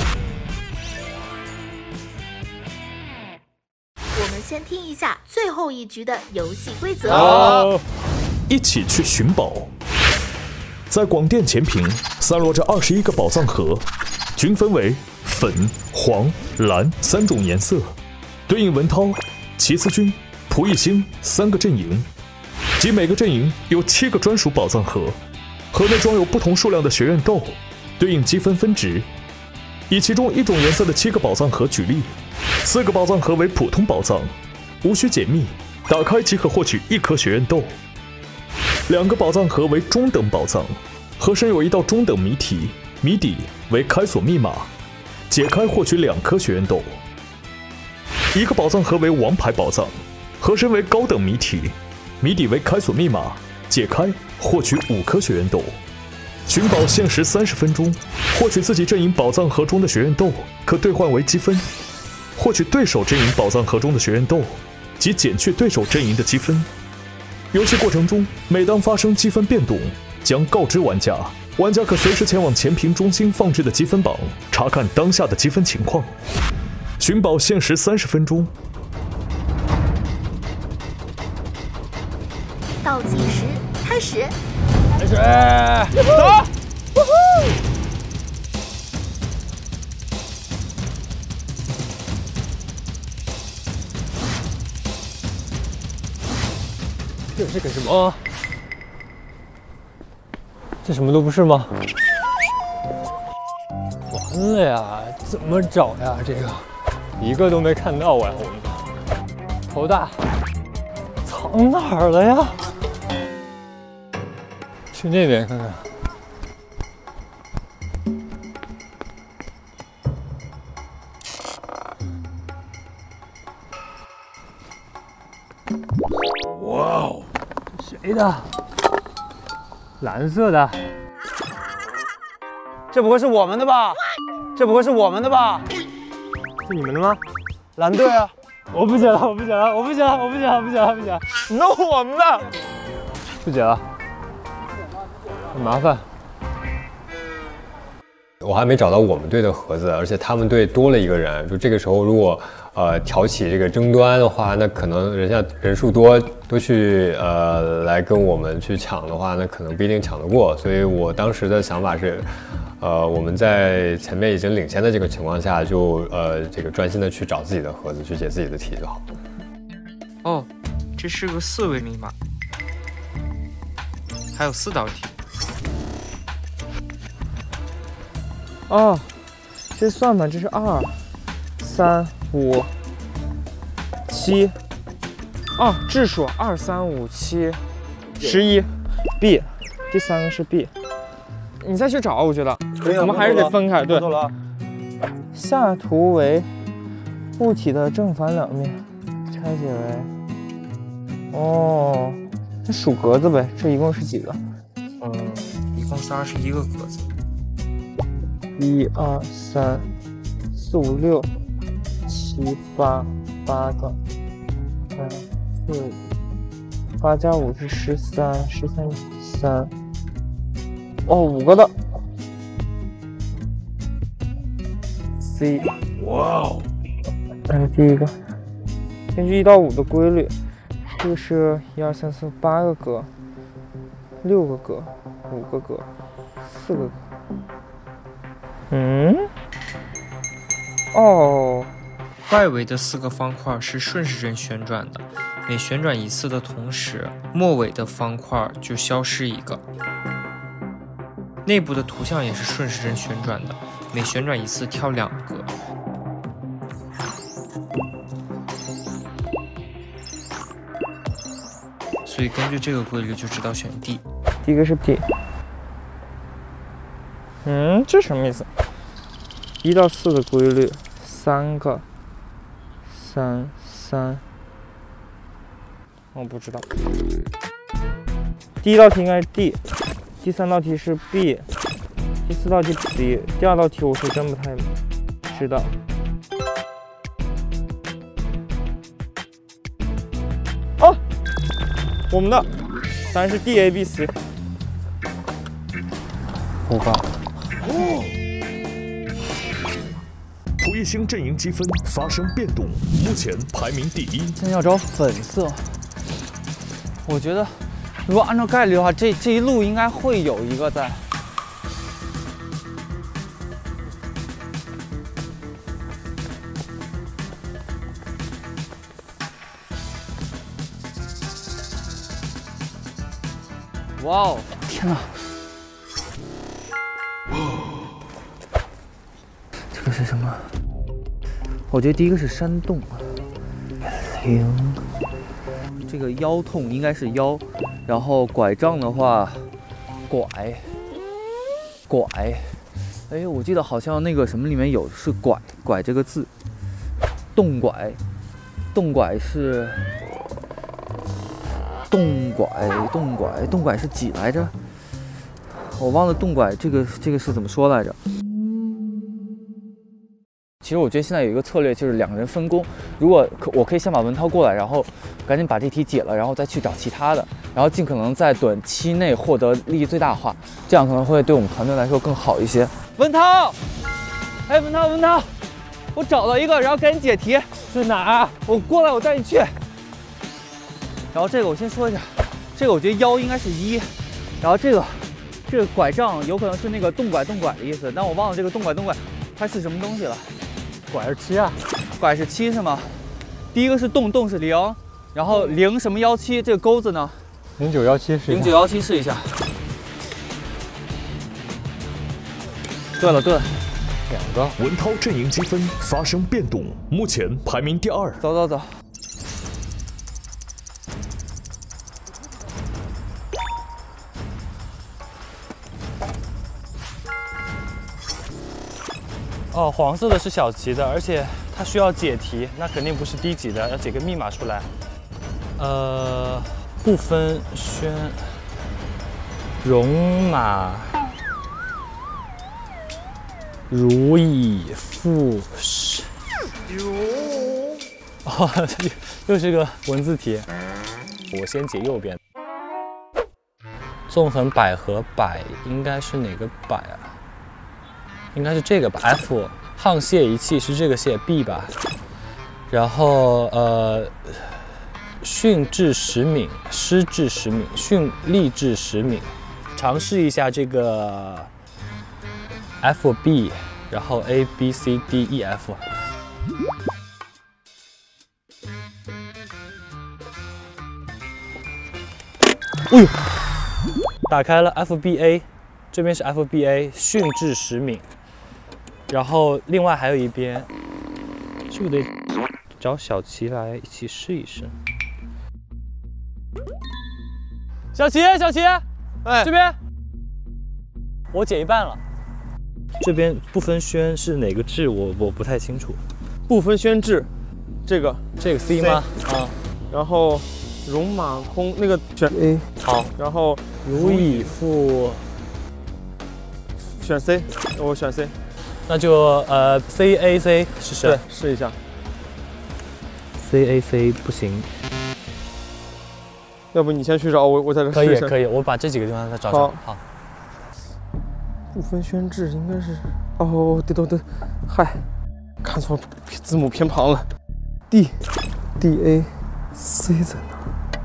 我们先听一下最后一局的游戏规则。 哦一起去寻宝。在广电前屏散落着二十一个宝藏盒，均分为粉、黄、蓝三种颜色，对应文涛、齐思君、蒲熠星三个阵营，即每个阵营有七个专属宝藏盒，盒内装有不同数量的学院豆，对应积分分值。以其中一种颜色的七个宝藏盒举例，四个宝藏盒为普通宝藏，无需解密，打开即可获取一颗学院豆。两个宝藏盒为中等宝藏，盒身有一道中等谜题，谜底为开锁密码，解开获取两颗学院豆。一个宝藏盒为王牌宝藏，盒身为高等谜题，谜底为开锁密码，解开获取五颗学院豆。寻宝限时三十分钟，获取自己阵营宝藏盒中的学院豆可兑换为积分，获取对手阵营宝藏盒中的学院豆即减去对手阵营的积分。游戏过程中，每当发生积分变动，将告知玩家，玩家可随时前往前屏中心放置的积分榜，查看当下的积分情况。寻宝限时三十分钟。 倒计时开始。 开始，走！呜呼！ 这是个什么？这什么都不是吗？完了呀，怎么找呀？这个一个都没看到呀！我们头大，藏哪儿了呀？去那边看看。哇哦！谁的？蓝色的。 这不会是我们的吧？这不会是我们的吧？ 是你们的吗？ 蓝队啊！ 我不解了，我不解了，我不解了，我不解了，不解了，不解了。 那我们的。 不解了。很麻烦。 我还没找到我们队的盒子，而且他们队多了一个人。就这个时候，如果呃挑起这个争端的话，那可能人家人数多，都去呃来跟我们去抢的话，那可能不一定抢得过。所以我当时的想法是，呃我们在前面已经领先的这个情况下，就呃这个专心的去找自己的盒子，去解自己的题就好。 哦，这是个四维密码，还有四道题。 哦，这算吧，这是二、三、五、七。哦，质数二、三、五、七、十一 ，B， 第三个是 B。你再去找，我觉得我们还是得分开。对，下图为物体的正反两面，拆解为……哦，那数格子呗。这一共是几个？ 嗯，一共是二十一个格子。 一二三四五六七八八个，三四五，八加五是十三，十三三，哦，五个的 C， 哇哦！来第一个，根据一到五的规律，这个是一二三四八个格，六个格，五个格，四个格。嗯，哦， 外围的四个方块是顺时针旋转的，每旋转一次的同时，末尾的方块就消失一个。内部的图像也是顺时针旋转的，每旋转一次跳两个。 所以根据这个规律就知道选 D。 第一个是 D。嗯，这什么意思？一到四的规律，三个，三三，我不知道。第一道题应该是 D， 第三道题是 B， 第四道题 C， 第二道题我是真不太知道。哦，我们的答案是 D A B C。五个。 胡一星阵营积分发生变动，目前排名第一。 现在要找粉色，我觉得如果按照概率的话，这这一路应该会有一个在。哇哦！天哪！这个是什么？我觉得第一个是山洞，零。这个腰痛应该是腰，然后拐杖的话，拐，拐。哎，我记得好像那个什么里面有是拐，拐这个字。动拐，动拐是动拐，动拐，动拐是几来着？我忘了动拐这个这个是怎么说来着？其实我觉得现在有一个策略，就是两个人分工。如果可我可以先把文涛过来，然后赶紧把这题解了，然后再去找其他的，然后尽可能在短期内获得利益最大化，这样可能会对我们团队来说更好一些。文涛，哎，文涛，文涛，我找到一个，然后赶紧解题。是哪儿？我过来，我带你去。然后这个我先说一下，这个我觉得腰应该是一，然后这个这个拐杖有可能是那个动拐动拐的意思，但我忘了这个动拐动拐它是什么东西了。拐是七啊，拐是七是吗？第一个是动，动是零，然后零什么幺七，这个钩子呢？ 零九幺七试一下。 零九幺七试一下。对了对了， 两个。 文涛阵营积分发生变动，目前排名第二。 走走走。 哦，黄色的是小齐的，而且它需要解题，那肯定不是低级的，要解个密码出来。呃，不分轩，戎马，如以复始。哦，又是个文字题。我先解右边。纵横捭和捭应该是哪个捭啊？应该是这个吧 ，F 沆瀣一气是这个瀣 B 吧，然后呃，训至使敏，师至使敏，训力至使敏，尝试一下这个 F B， 然后 A B C D E F。哎呦，打开了 F B A， 这边是 F B A， 训至使敏。然后另外还有一边，这个得找小齐来一起试一试。小齐，小齐，哎，这边我解一半了。这边不分轩是哪个至，我我不太清楚。 不分轩至，这个这个 C 吗？啊， 然后戎马空那个选 A， 好， 然后如以复选 C， 我选 C。 那就呃 C A C 试试， 对，试一下。 C A C 不行， 要不你先去找我，我在这可试试。 以可以，我把这几个地方再找找。好。好不分轩至应该是，哦，对对对，嗨，看错字母偏旁了。D D A C 在哪？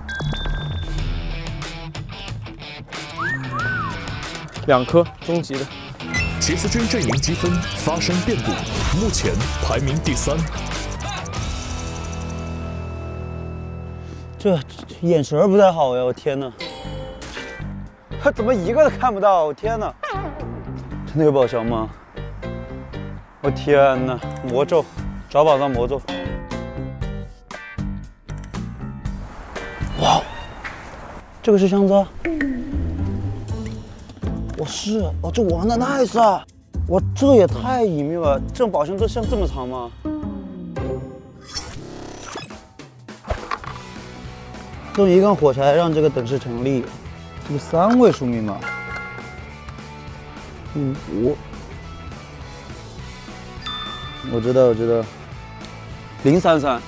两颗终极的。 齐思君阵营积分发生变动，目前排名第三。 这眼神不太好呀！我天哪，他怎么一个都看不到？我天哪，真的有宝箱吗？我天哪，魔咒，找宝藏魔咒。哇， 这个是箱子。我是哦，这玩的 nice 啊！哇，这也太隐秘了，这种宝箱都像这么长吗？用一根火柴让这个等式成立，这个三位数密码。嗯，五。我知道，我知道。零三三。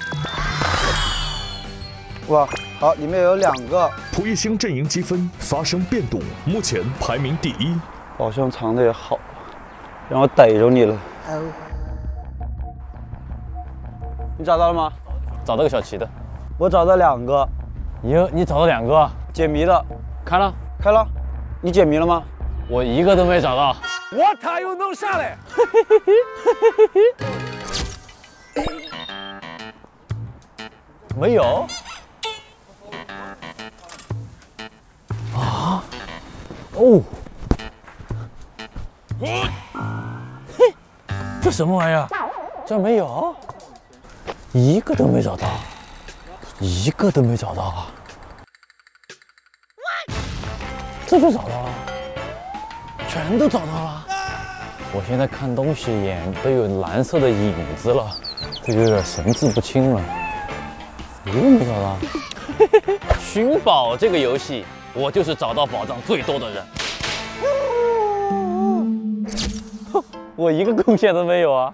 哇，好，里面有两个。 蒲一星阵营积分发生变动，目前排名第一。 宝箱藏的也好，让我逮着你了。你找到了吗？ 找到个小齐的。 我找到两个。 你你找到两个？ 解谜的。 开了， 开了。你解谜了吗？ 我一个都没找到。 我他又弄啥嘞？ 没有。 啊？ 哦。嘿，这什么玩意儿？这没有，一个都没找到，一个都没找到啊！这就找到了，全都找到了。我现在看东西眼都有蓝色的影子了，这就有点神志不清了。一个没找到。寻宝这个游戏，我就是找到宝藏最多的人。我一个贡献都没有啊！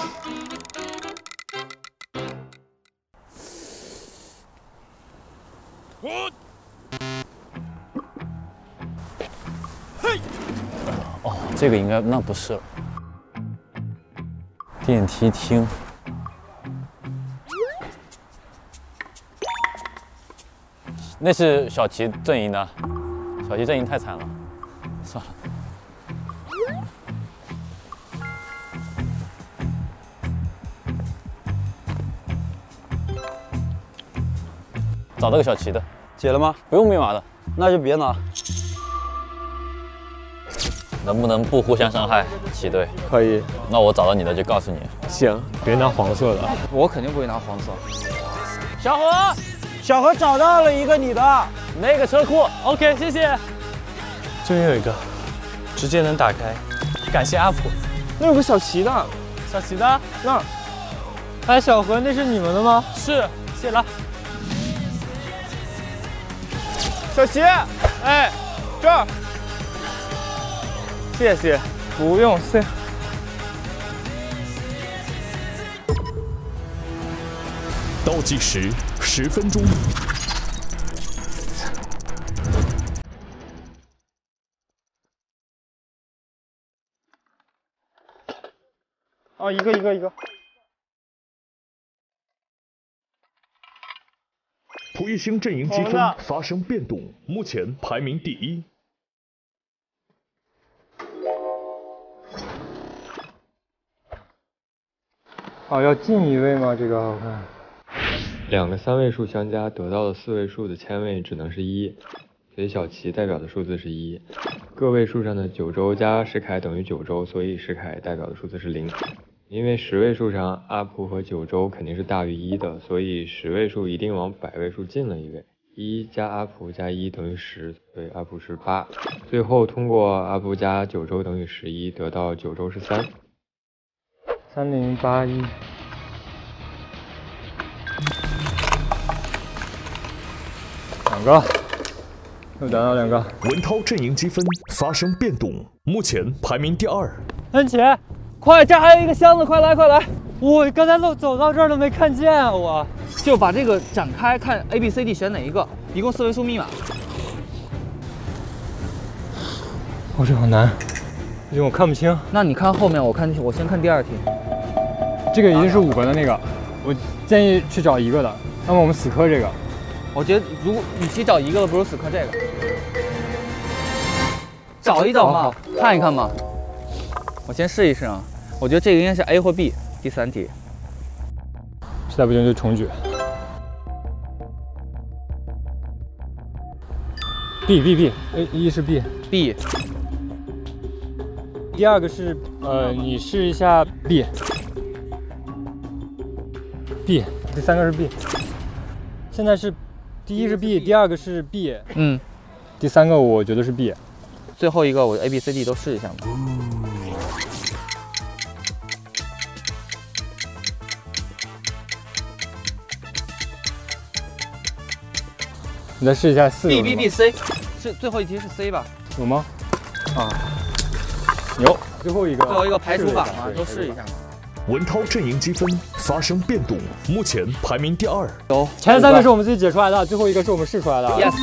哦，这个应该那不是了。电梯厅。那是小齐阵营的，小齐阵营太惨了，算了。找到个小齐的， 解了吗？ 不用密码的， 那就别拿。 能不能不互相伤害？齐队可以。 那我找到你的就告诉你。 行， 别拿黄色的。 我肯定不会拿黄色。 小何， 小何找到了一个你的那个车库。OK， 谢谢。 这边有一个，直接能打开。感谢阿普。 那有个小齐的， 小齐的那儿。哎，小何，那是你们的吗？ 是，谢了。 小齐，哎，这儿，谢谢，不用谢。 倒计时十分钟。 哦，一个一个一个。 蒲一星阵营积分发生变动，目前排名第一。 哦，要进一位吗？这个好看。 两个三位数相加得到的四位数的千位只能是一，所以小齐代表的数字是一。个位数上的九周加石凯等于九周，所以石凯代表的数字是零。因为十位数上阿普和九周肯定是大于一的，所以十位数一定往百位数进了一位。一加阿普加一等于十，所以阿普是八。最后通过阿普加九周等于十一，得到九周是三。 三零八一。两个，又得到两个。 文涛阵营积分发生变动，目前排名第二。 恩姐。快，这还有一个箱子，快来快来！我刚才都走到这儿都没看见啊！我就把这个展开，看 A B C D 选哪一个，一共四位数密码。 哦，这好难，因为我看不清。 那你看后面，我看我先看第二题。 这个一定是五个的那个，我建议去找一个的。那么我们死磕这个。 我觉得如果与其找一个的，不如死磕这个。找一找嘛，看一看嘛。我先试一试啊，我觉得这个应该是 A 或 B。第三题， 实在不行就重举。B B B，A 一是 B B。 第二个是呃，你试一下 B B。第三个是 B， 现在是第一是 B， 第二个是 B， 嗯， 第三个我觉得是 B， 最后一个我 A B C D 都试一下吧。 你再试一下四个。 B B B C， 是最后一题是 C 吧？ 有吗？ 啊， 有，最后一个。 最后一个排除法嘛，都试一下。 文涛阵营积分发生变动，目前排名第二。 有前三个是我们自己解出来的，最后一个是我们试出来的。 Yes。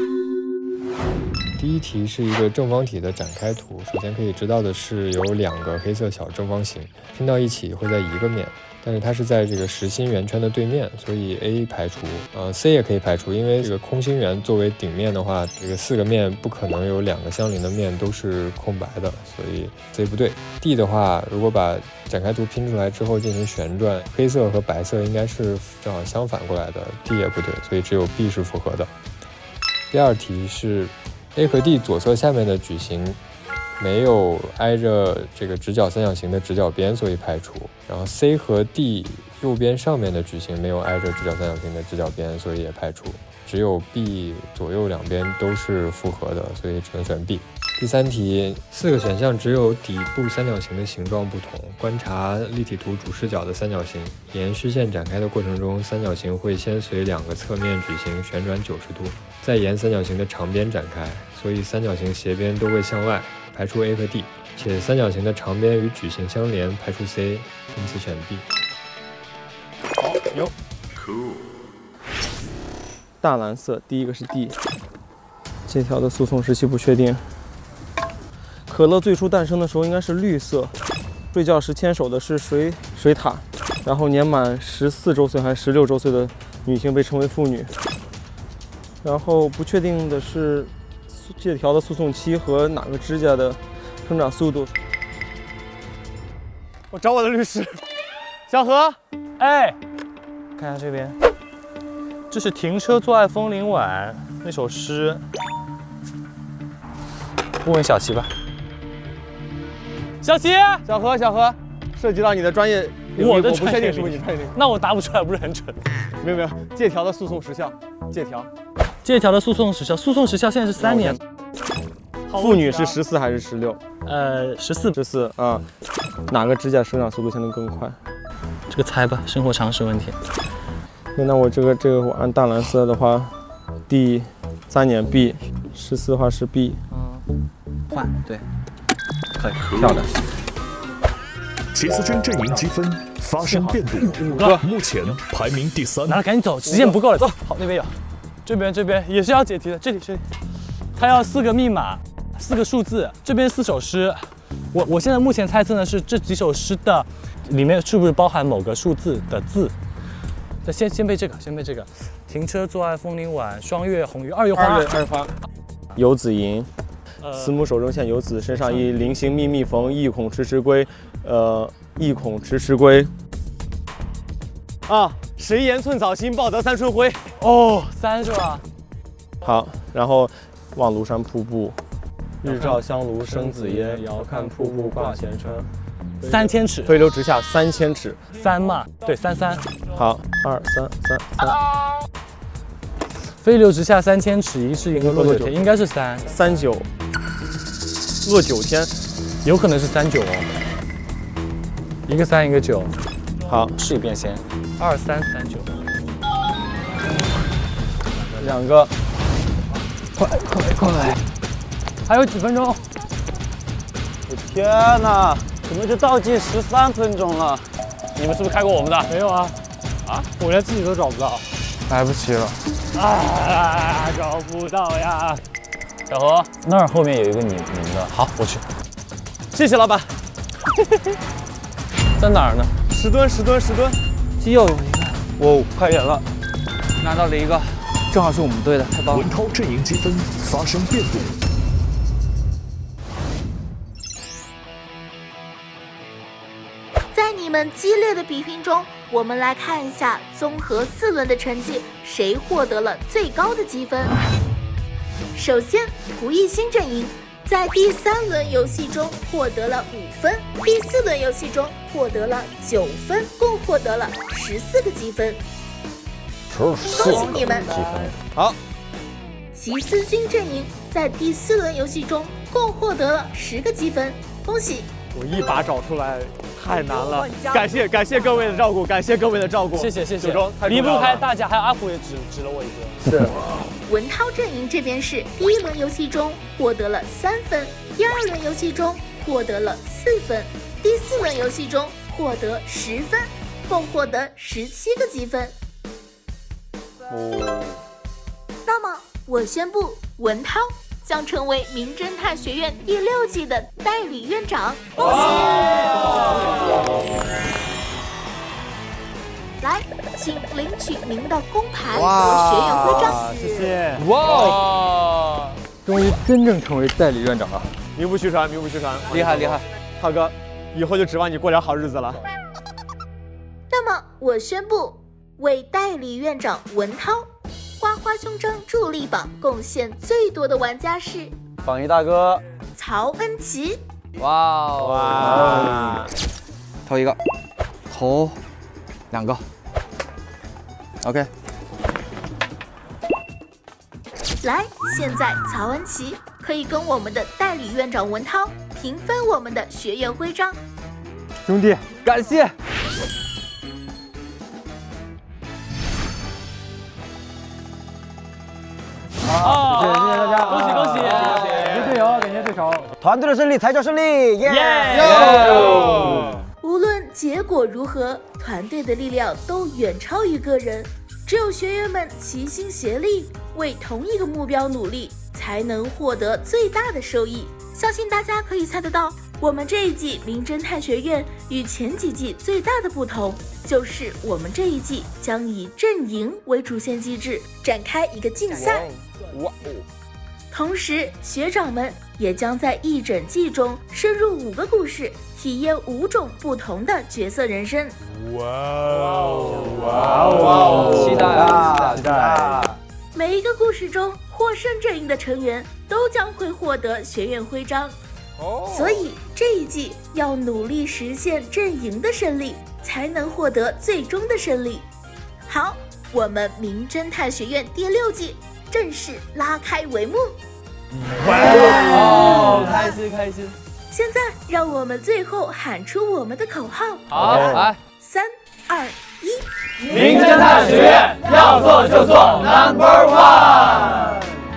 第一题是一个正方体的展开图，首先可以知道的是有两个黑色小正方形拼到一起会在一个面，但是它是在这个实心圆圈的对面，所以 A 排除，呃 C 也可以排除，因为这个空心圆作为顶面的话，这个四个面不可能有两个相邻的面都是空白的，所以 C 不对。D 的话，如果把展开图拼出来之后进行旋转，黑色和白色应该是正好相反过来的 ，D 也不对，所以只有 B 是符合的。第二题是 A 和 D 左侧下面的矩形没有挨着这个直角三角形的直角边，所以排除。然后 C 和 D 右边上面的矩形没有挨着直角三角形的直角边，所以也排除。只有 B 左右两边都是符合的，所以只能选 B。第三题，四个选项只有底部三角形的形状不同。观察立体图主视角的三角形，沿虚线展开的过程中，三角形会先随两个侧面矩形旋转九十度，再沿三角形的长边展开，所以三角形斜边都会向外，排除 A 和 D。且三角形的长边与矩形相连，排除 C， 因此选 B。 好，有。Cool。大蓝色，第一个是 D。这条的诉讼时期不确定。可乐最初诞生的时候应该是绿色，睡觉时牵手的是水水獭，然后年满十四周岁还是十六周岁的女性被称为妇女。然后不确定的是这条的诉讼期和哪个指甲的生长速度。我找我的律师，小何， 哎， 看一下这边， 这是《停车坐爱枫林晚》那首诗。问问小齐吧。小齐， 小何，小何，涉及到你的专业， 我的我不确定是不是是你专业， 那我答不出来，不是很准。 没有没有，借条的诉讼时效，借条， 借条的诉讼时效，诉讼时效现在是三年。 妇女是十四还是十六？ 呃，十四， 十四啊。哪个指甲生长速度相对更快？ 这个猜吧，生活常识问题。 那那我这个这个我按大蓝色的话 ，D 三年 B， 十四的话是 B。 嗯，换对。 可以，漂亮。 齐思君阵营积分发生变动， 五个， 目前排名第三。 拿了，赶紧走，时间不够了，走。好，那边有，这边这边也是要解题的，这里这里，他要四个密码，四个数字，这边四首诗。我我现在目前猜测呢是这几首诗的里面是不是包含某个数字的字？那先先背这个，先背这个。停车坐爱枫林晚，霜月红于二月花。 二月二月花。游子吟。慈母手中线游子，身上衣临行密密缝，意恐迟迟归。呃，意恐迟迟归。啊，谁言寸草心，报得三春晖。 哦，三是吧？ 好，然后望庐山瀑布，日照香炉生紫烟，遥看瀑布挂前川。 三千尺， 飞流直下三千尺。 三嘛，对，三三。 好，二三三三。 飞流直下三千尺，疑是银河落九天，应该是三三九。落九天， 有可能是三九哦。一个三，一个九。 好， 试一遍先。二三三九。 两个。 快快快！ 还有几分钟？ 我天哪，怎么就倒计时三分钟了？ 你们是不是开过我们的？ 没有啊。啊？我连自己都找不到。 来不及了。 啊，找不到呀！小何，那儿后面有一个你名的。好，我去。 谢谢老板。 在哪儿呢？ 十吨，十吨，十吨。 又有一个。 哇，快点了！ 拿到了一个，正好是我们队的，太棒了。 文涛阵营积分发生变动。 在你们激烈的比拼中，我们来看一下综合四轮的成绩，谁获得了最高的积分。首先，蒲熠星阵营在第三轮游戏中获得了五分，第四轮游戏中获得了九分，共获得了十四个积分。 恭喜你们！ 积分。 好， 奇思君阵营在第四轮游戏中共获得了十个积分，恭喜！ 我一把找出来太难了，感谢感谢各位的照顾，感谢各位的照顾， 谢谢谢谢九州， 离不开大家，还有阿虎也指指了我一个。 是。 文涛阵营这边是第一轮游戏中获得了三分，第二轮游戏中获得了四分，第四轮游戏中获得十分，共获得十七个积分。 哦。 那么我宣布，文涛将成为名侦探学院第六季的代理院长，恭喜！来，请领取您的工牌和学院徽章。 谢谢！ 哇， 终于真正成为代理院长了， 名不虚传，名不虚传， 厉害厉害！ 涛哥，以后就指望你过点好日子了。 那么我宣布，为代理院长文涛，花花胸章助力榜贡献最多的玩家是榜一大哥曹恩琪。 哇哇！投一个，投两个。OK。 来，现在曹恩琪可以跟我们的代理院长文涛平分我们的学院徽章。 兄弟， 感谢。 好，谢谢谢谢大家， 恭喜恭喜！ 感谢队友，感谢对手， 团队的胜利才叫胜利，耶！ 无论结果如何，团队的力量都远超于个人。只有学员们齐心协力，为同一个目标努力，才能获得最大的收益。相信大家可以猜得到，我们这一季名侦探学院与前几季最大的不同，就是我们这一季将以阵营为主线机制展开一个竞赛。 哇哦！ 同时，学长们也将在一整季中深入五个故事，体验五种不同的角色人生。 哇哦！ 哇哦！期待啊！期待！ 每一个故事中，获胜阵营的成员都将会获得学院徽章。哦。所以这一季要努力实现阵营的胜利，才能获得最终的胜利。好，我们名侦探学院第六季正式拉开帷幕。 哇哦！开心开心！ 现在让我们最后喊出我们的口号。 好，来， 三二一， 名侦探学院要做就做 Number One。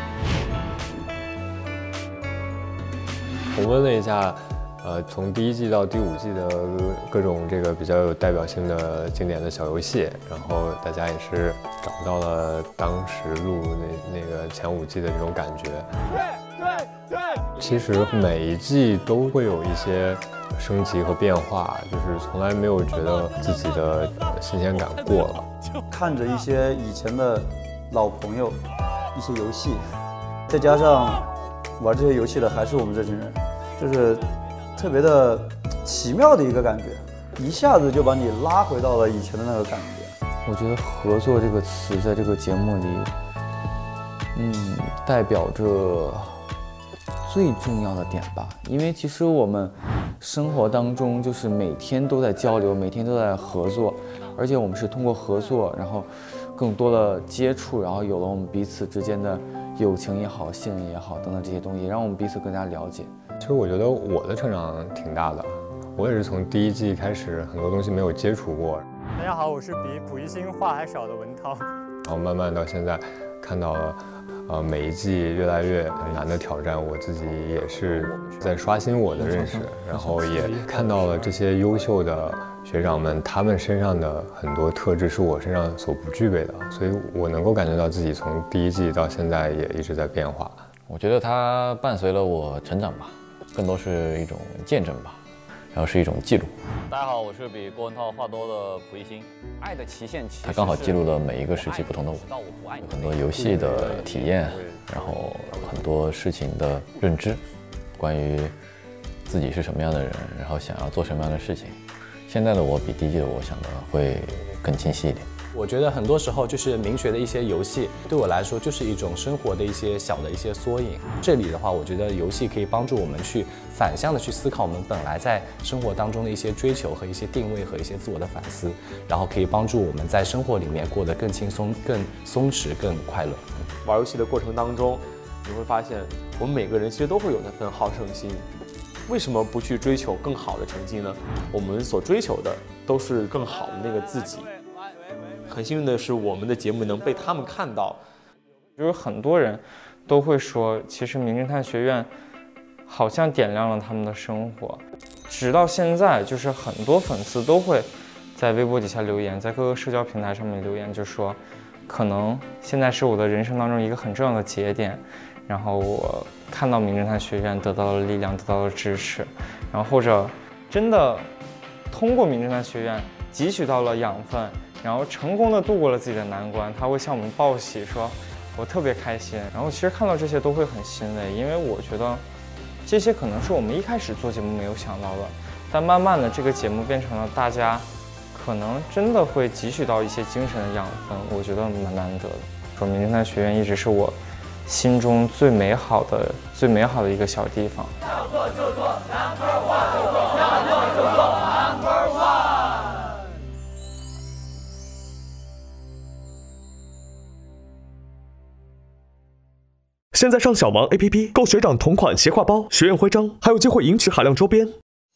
重温了一下，呃，从第一季到第五季的各种这个比较有代表性的经典的小游戏，然后大家也是找到了当时录那那个前五季的这种感觉。 对对对。 其实每一季都会有一些升级和变化，就是从来没有觉得自己的新鲜感过了。 看着一些以前的老朋友，一些游戏，再加上玩这些游戏的还是我们这群人，就是特别的奇妙的一个感觉，一下子就把你拉回到了以前的那个感觉。 我觉得合作这个词在这个节目里，嗯，代表着最重要的点吧。因为其实我们生活当中就是每天都在交流，每天都在合作，而且我们是通过合作，然后更多的接触，然后有了我们彼此之间的友情也好，信任也好等等这些东西，让我们彼此更加了解。 其实我觉得我的成长挺大的，我也是从第一季开始很多东西没有接触过。 大家好，我是比溥仪星话还少的文涛。 然后慢慢到现在，看到了，呃，每一季越来越难的挑战，我自己也是在刷新我的认识，然后也看到了这些优秀的学长们，他们身上的很多特质是我身上所不具备的，所以我能够感觉到自己从第一季到现在也一直在变化。 我觉得它伴随了我成长吧，更多是一种见证吧，然后是一种记录。 大家好，我是比郭文涛话多的溥仪星。爱的期限其实它刚好记录了每一个时期不同的我，有很多游戏的体验，然后很多事情的认知，关于自己是什么样的人，然后想要做什么样的事情。现在的我比第一季的我想的会更清晰一点。 我觉得很多时候就是明学的一些游戏，对我来说就是一种生活的一些小的一些缩影。这里的话，我觉得游戏可以帮助我们去反向的去思考我们本来在生活当中的一些追求和一些定位和一些自我的反思，然后可以帮助我们在生活里面过得更轻松、更松弛、更快乐。 玩游戏的过程当中，你会发现我们每个人其实都会有那份好胜心。为什么不去追求更好的成绩呢？我们所追求的都是更好的那个自己。很幸运的是，我们的节目能被他们看到。 就是很多人都会说，其实名侦探学院好像点亮了他们的生活。直到现在，就是很多粉丝都会在微博底下留言，在各个社交平台上面留言，就说可能现在是我的人生当中一个很重要的节点，然后我看到名侦探学院得到了力量，得到了支持，然后或者真的通过名侦探学院汲取到了养分，然后成功的度过了自己的难关，他会向我们报喜，说我特别开心。然后其实看到这些都会很欣慰，因为我觉得这些可能是我们一开始做节目没有想到的，但慢慢的这个节目变成了大家可能真的会汲取到一些精神的养分，我觉得蛮难得的。说名侦探学院一直是我心中最美好的、最美好的一个小地方。 要做就做 number one， 要做就做 number one。 现在上小芒 A P P 购学长同款斜挎包、学院徽章，还有机会赢取海量周边。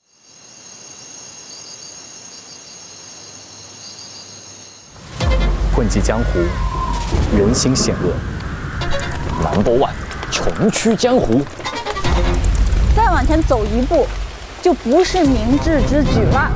混迹江湖，人心险恶。Number one， 穷驱江湖。 再往前走一步，就不是明智之举了。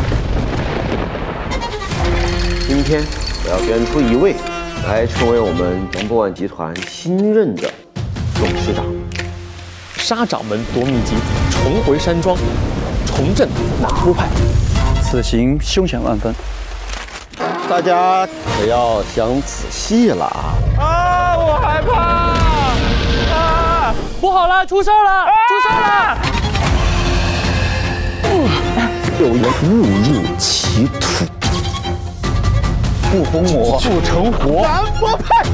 今天我要选出一位来成为我们Number One集团新任的董事长。 沙掌门夺秘籍，重回山庄，重振南坡派。 此行凶险万分， 大家可要想仔细了啊！ 啊，我害怕！啊，不好了，出事了！出事了！ 有人误入歧途，不红魔不成活。 南坡派，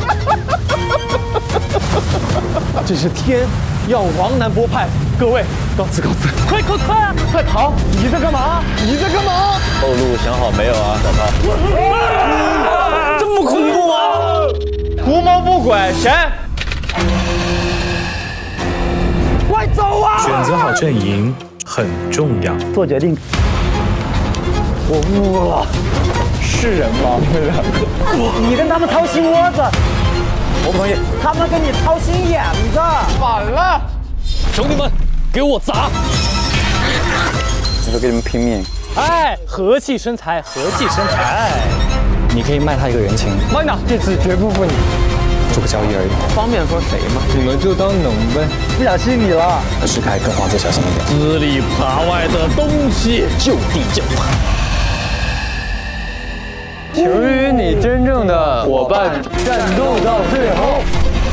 这是天要亡南坡派，各位告辞告辞！ 快快快啊！快跑！ 你在干嘛？你在干嘛？ 后路想好没有啊，小涛？ 啊、这么恐怖啊！ 图谋不轨，谁？ 快走啊！ 选择好阵营很重要。 做决定。 我悟了，是人吗？你们两个， 你跟他们掏心窝子， 我不同意。 他们跟你掏心眼子， 反了！ 兄弟们，给我砸！ 我就跟你们拼命。 哎，和气生财，和气生财。 你可以卖他一个人情。 慢点，这次绝不负你。 做个交易而已。 方便说谁吗？ 你们就当能呗。 不小心你了。 可是该跟花子小心一点。 资里扒外的东西， 就地正法。 求与你真正的伙伴战斗到最后。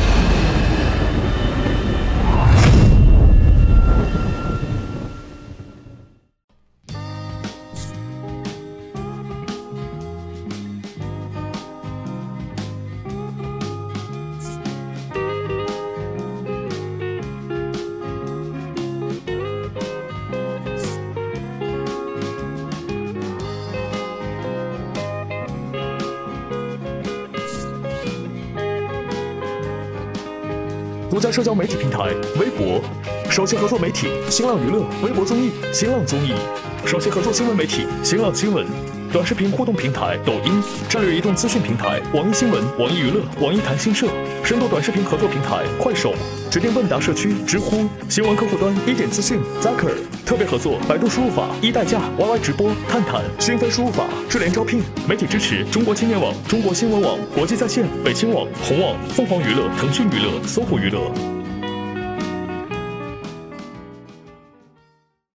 独家社交媒体平台微博，首席合作媒体新浪娱乐、微博综艺、新浪综艺，首席合作新闻媒体新浪新闻，短视频互动平台抖音，战略移动资讯平台网易新闻、网易娱乐、网易谈新社，深度短视频合作平台快手，指定问答社区知乎，新闻客户端一点资讯 Zaker， 特别合作百度输入法一代驾 Y Y 直播探探，讯飞输入法智联招聘，媒体支持中国青年网、中国新闻网、国际在线、北青网、红网、凤凰娱乐、腾讯娱乐、搜狐娱乐。